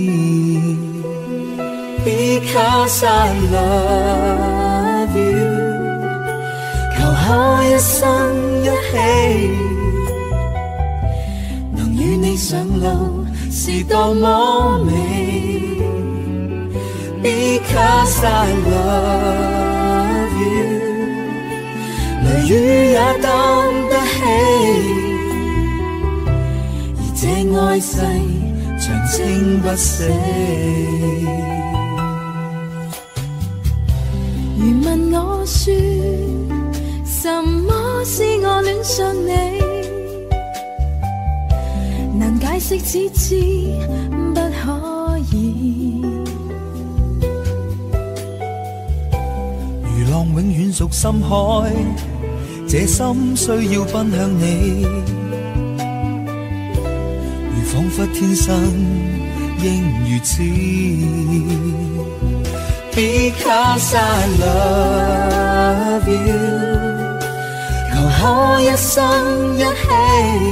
，Because I love you。求下一生一起，能與你上路是多麼美。Because I love you， 雷雨也擔得起，而這愛世長青不死。 如問我說，什麼使我戀上你？難解釋，只知不可以。 如浪永遠屬深海，這心需要奔向你。如彷彿天生應如此。Because I love you。求可一生一起，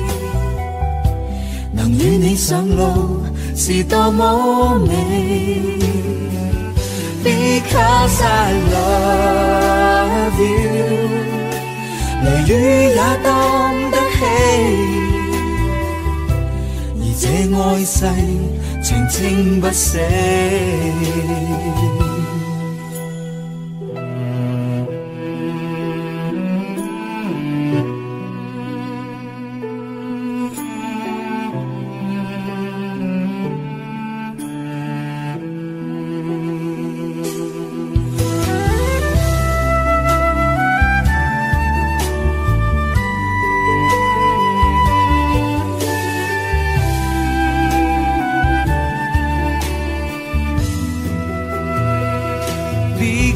能與你上路是多麼美。Because I love you， 雷雨也擔得起，而這愛世長青不死。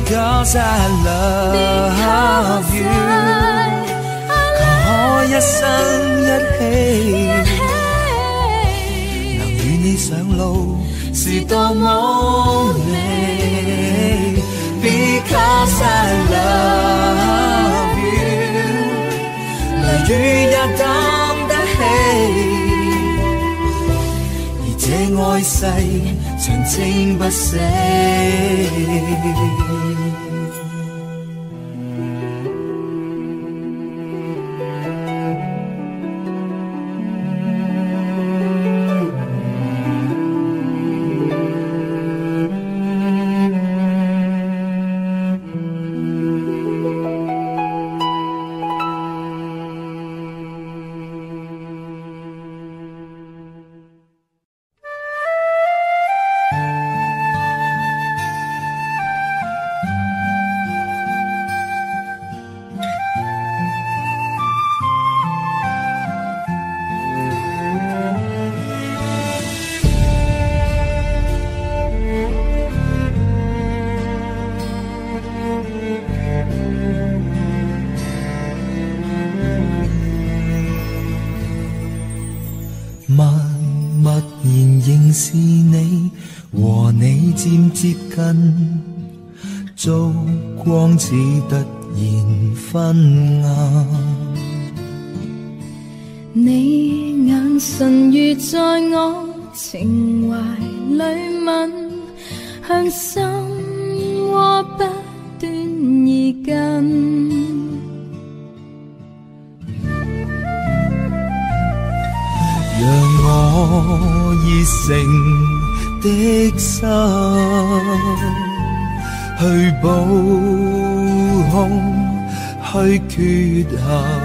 Because I love you， 可一生一起，能與你上路是多麼美。Because I love you， 雷雨也擔得起，而這愛世長情不死。是你和你漸接近，燭光似突然昏暗。 你眼神如在我情懷裏吻，向心窩不斷移近。 讓我熱誠的心去補空虛缺陷，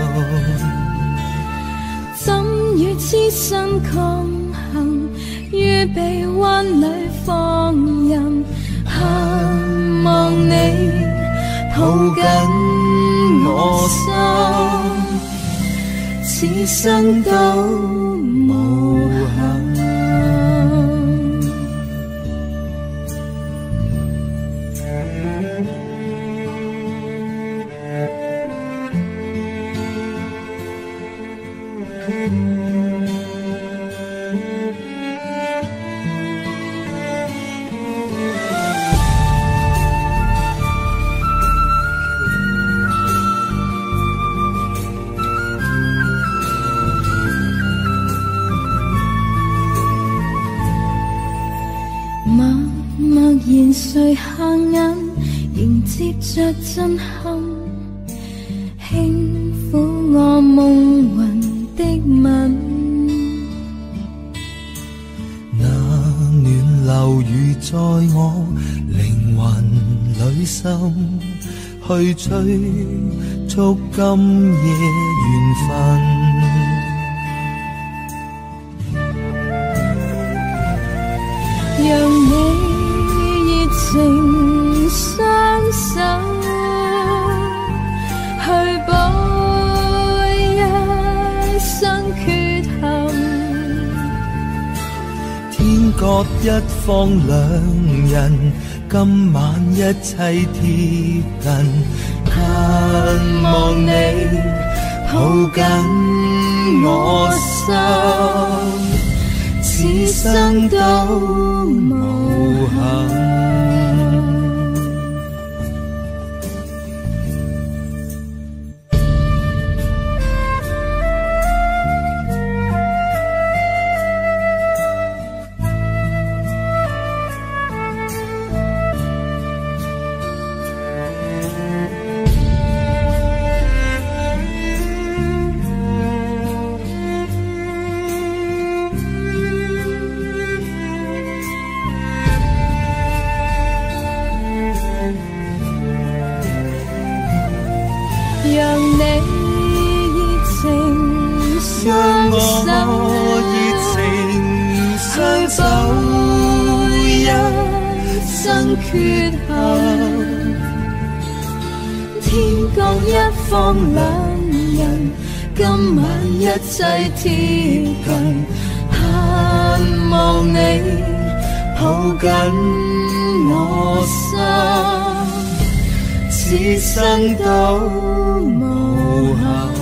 怎與痴身抗衡，於臂彎裏放任，盼望你抱緊我心，此生都無憾。然垂下眼，迎接着震撼，輕撫我夢魂的吻。 那暖流如在我靈魂裏滲，去催促今夜緣分。 讓你情雙手去補一生缺陷， 天各一方兩人，今晚一切貼近，盼望你抱緊我心，此生都無憾。 讓你熱情雙手， 熱情雙手一生缺陷，天各一方兩人，今晚一切貼近，盼望你抱緊我心， 此生都無限。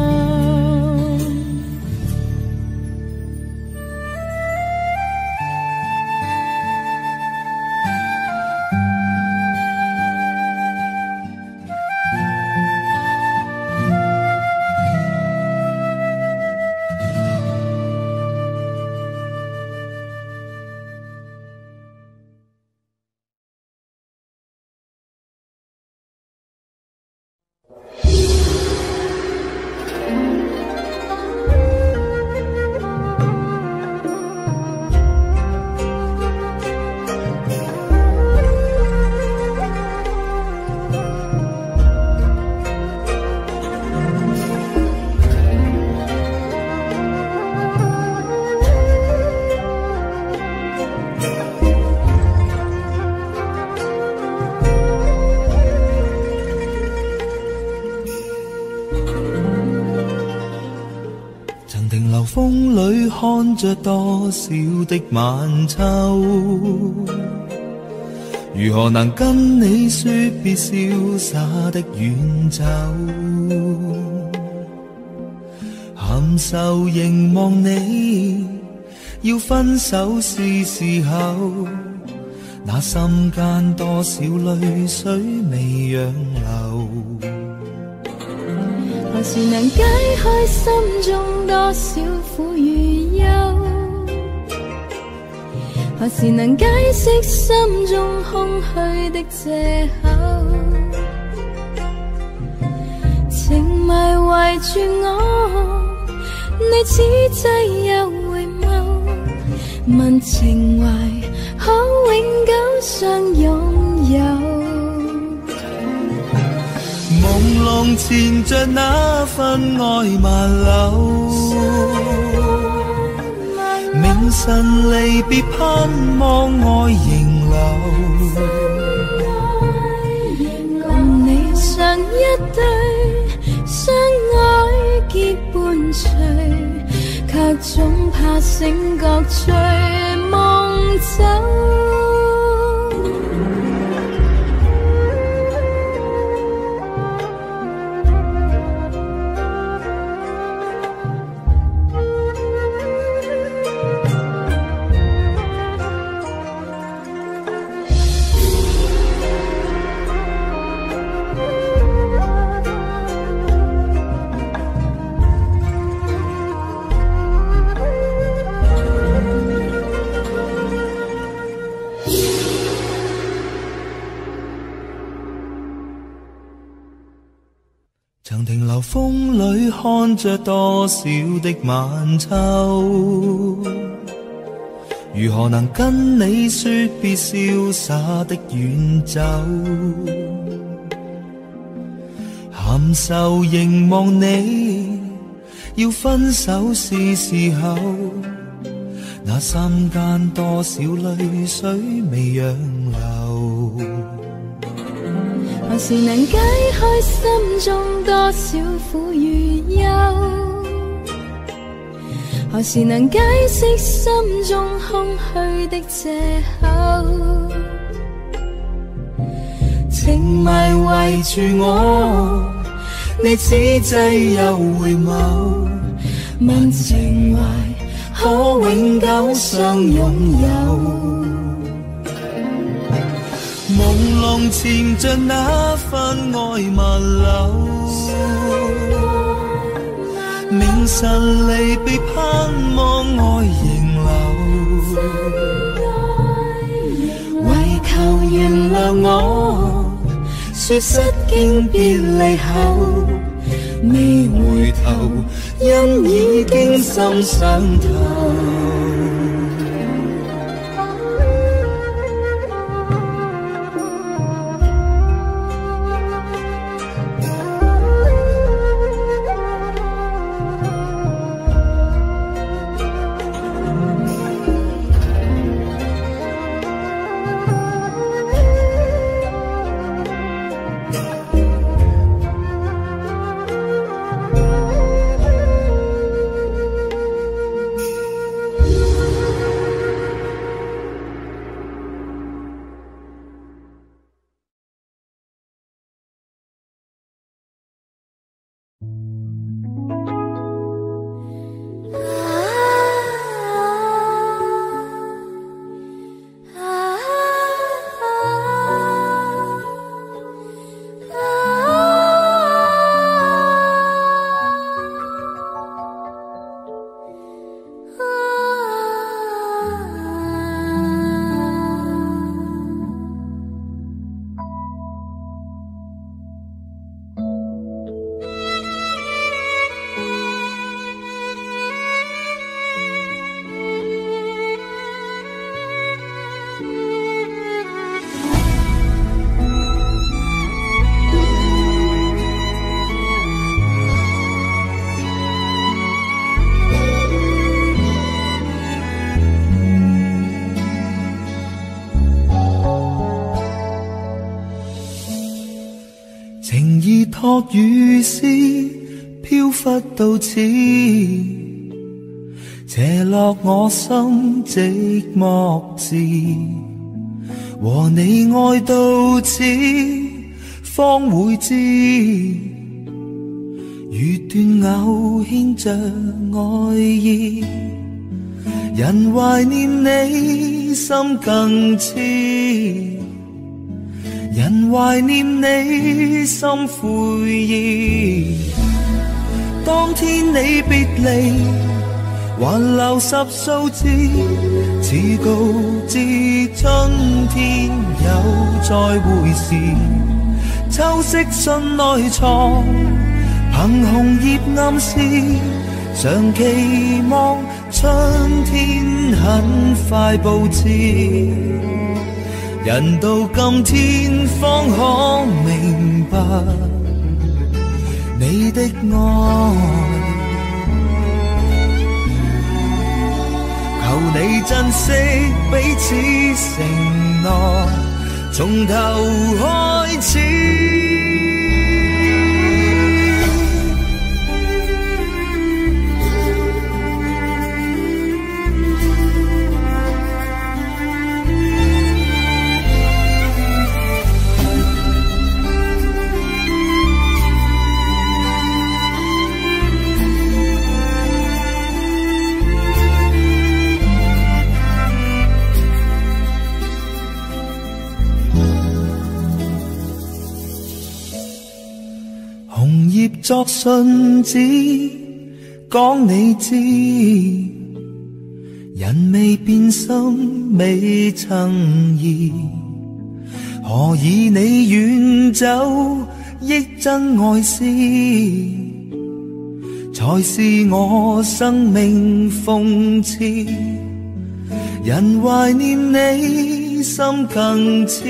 風裏看着多少的晚秋，如何能跟你說別瀟灑的遠走？含愁凝望你，要分手是時候，那心間多少淚水未讓流。何時能解開心中多少苦與憂？何時能解釋心中空虛的藉口？情迷圍住我，你此際又回眸，問情懷可永久相擁有。朦朧纏着那份愛萬縷，明晨離別盼望愛仍留。共你像一對相愛結伴隨，卻總怕醒覺隨夢走。曾停留風裏看着多少的晚秋，如何能跟你說別瀟灑的遠走？含愁凝望你，要分手是時候，那心間多少淚水未讓流。何時能解開心中多少苦與憂？何時能解釋心中空虛的藉口？情迷圍住我，你此際又回眸，問情懷可永久相擁有。朦朧纏着那份愛萬縷，明晨離別盼望愛仍留，唯求原諒我，說失經別離後，未回頭，因已經心傷透。 託雨絲飄忽到此，斜落我心寂寞時，和你愛到此，方會知，如斷偶牽着愛意，人懷念你心更痴，人懷念你心悔意。當天你別離，還留十數字，似告知春天有再會時。秋色信內藏，憑紅葉暗示，常期望春天很快報至。人到今天方可明白你的愛，求你珍惜彼此承諾，從頭開始。作信紙講你知，人未變心未曾移，何以你遠走憶真愛思，才是我生命諷刺。人懷念你心更痴，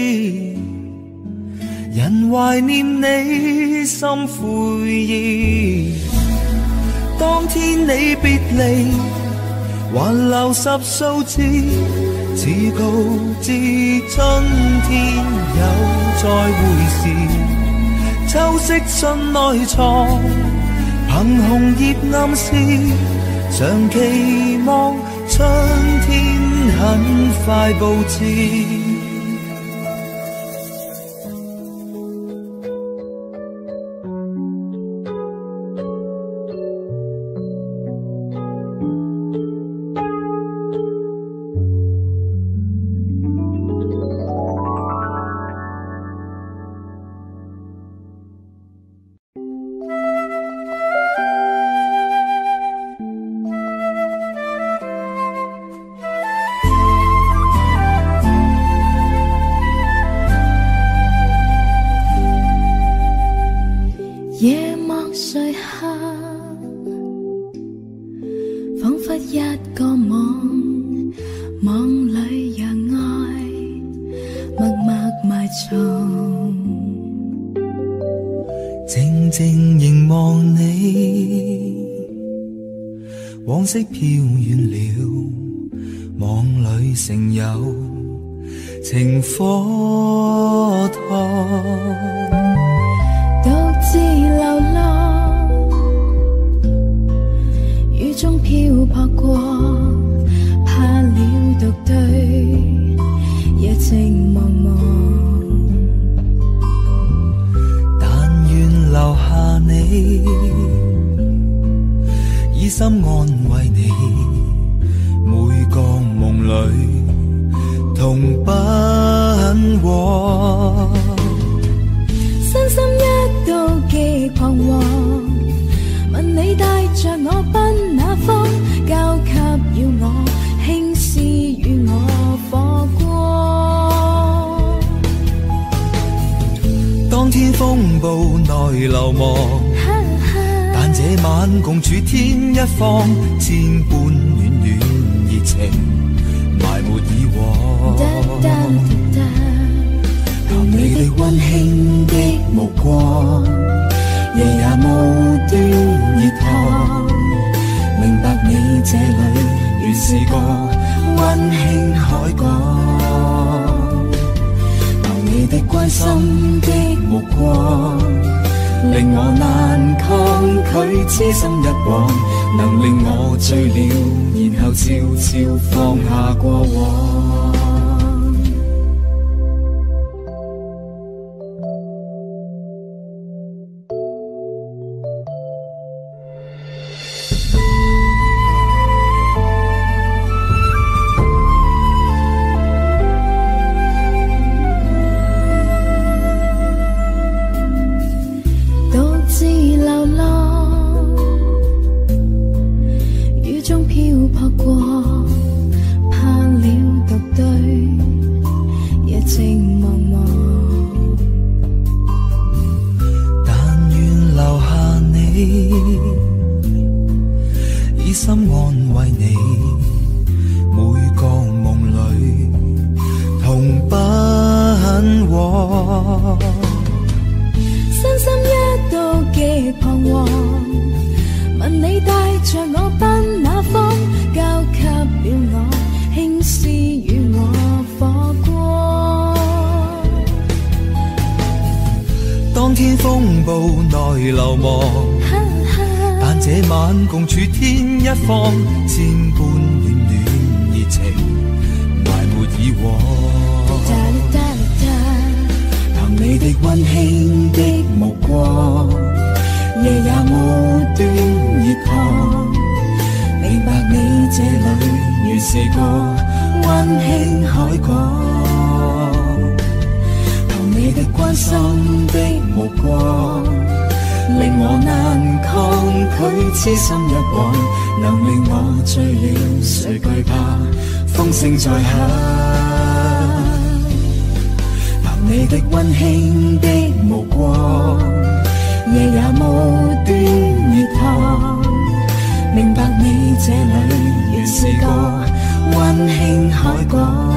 人懷念你心悔意。當天你別離，還留十數字，似告知春天有再會時。秋色信內藏，憑紅葉暗示，常期望春天很快報至。 夜幕垂下，彷彿一個夢，夢裏讓愛默默埋藏。 靜靜凝望你，往昔飄遠了，夢裏成有情火燙。 獨自流浪，雨中漂泊過，怕了獨對，夜靜茫茫。 但願留下你，以心安慰你，每個夢裏同奔和。 身心一度極彷徨，問你帶着我奔哪方，交給要我輕視與我火光。 當天風暴內流亡，但這晚共處天一方，千般暖暖熱情埋沒以往。看你的溫馨的目光，夜也無端熱燙，明白你這裏原是個溫馨海港。望你的關心的目光，令我難抗拒痴心一往，能令我醉了，然後悄悄放下過往。痴心一往，能令我醉了，誰懼怕風聲再響？憑你的溫馨的目光，夜也無端月堂，明白你這裏原是個溫馨海港。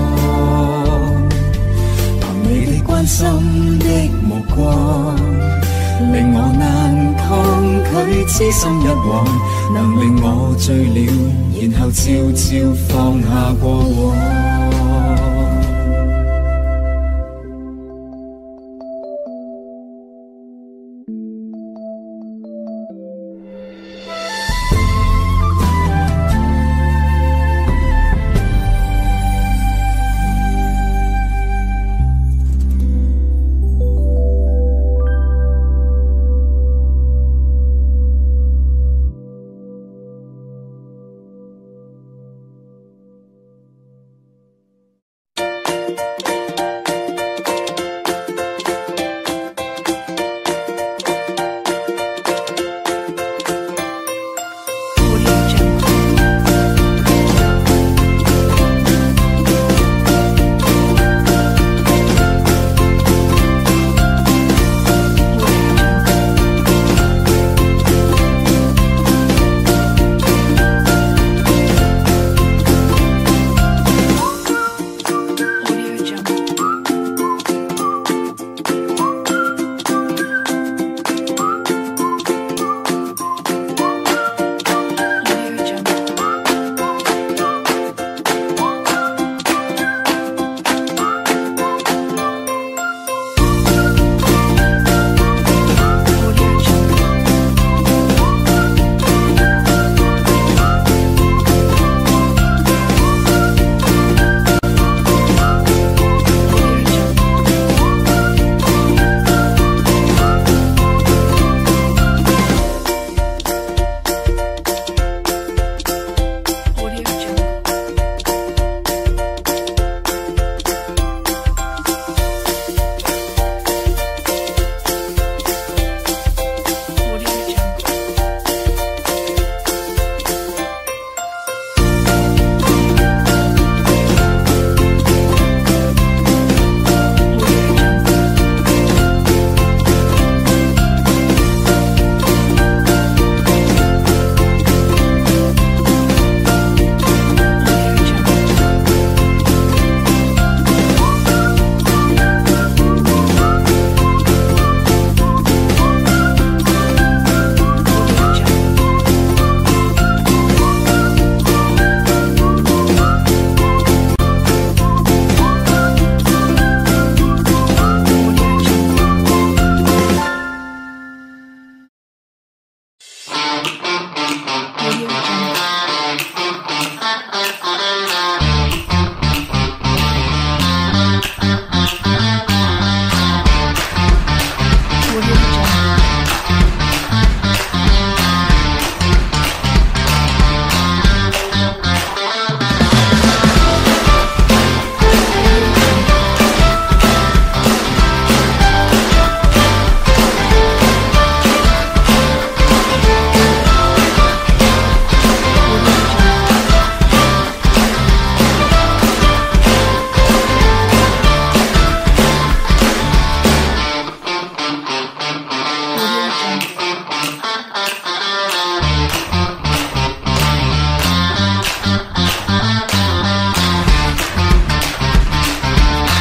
憑你的關心的目光，令我難抗拒痴心一往，能令我醉了，然後悄悄放下過往。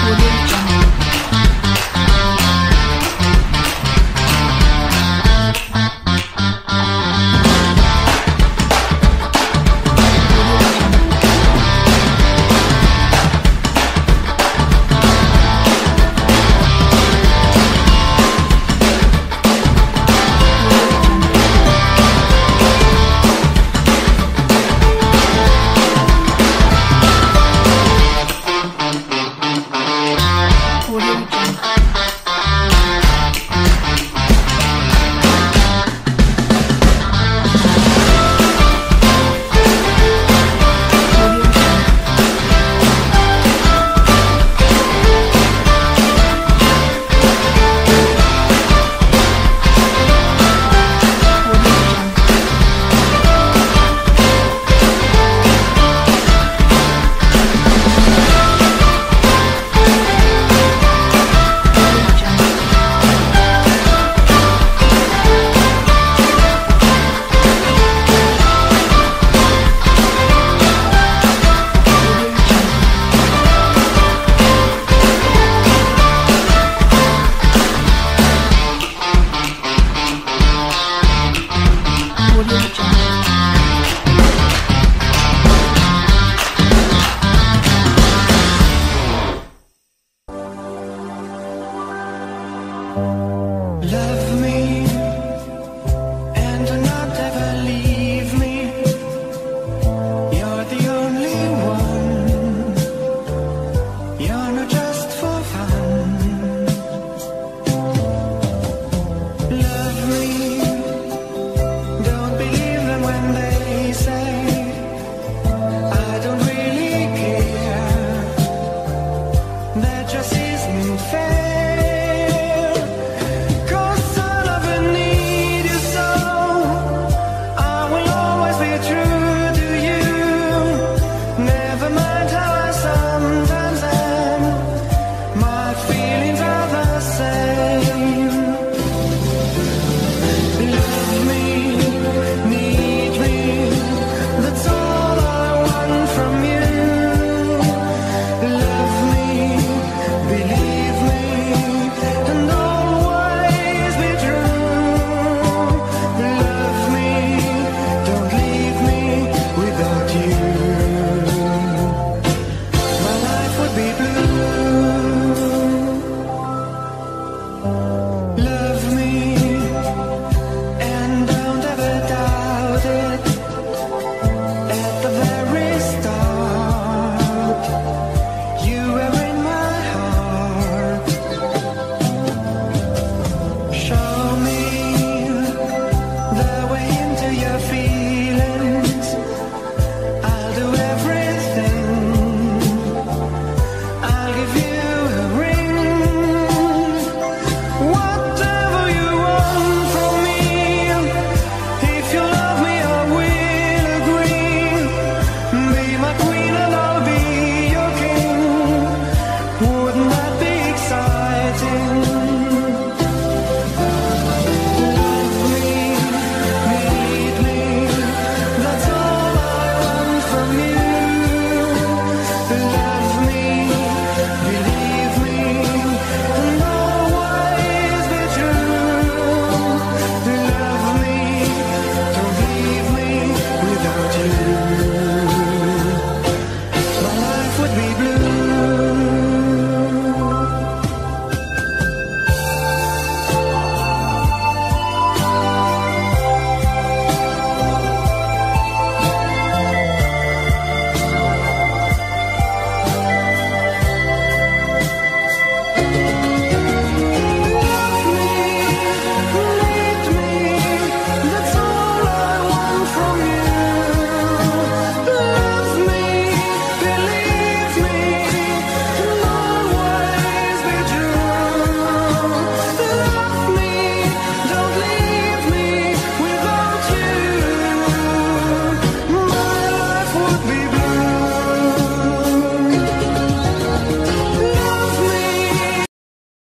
Thank you.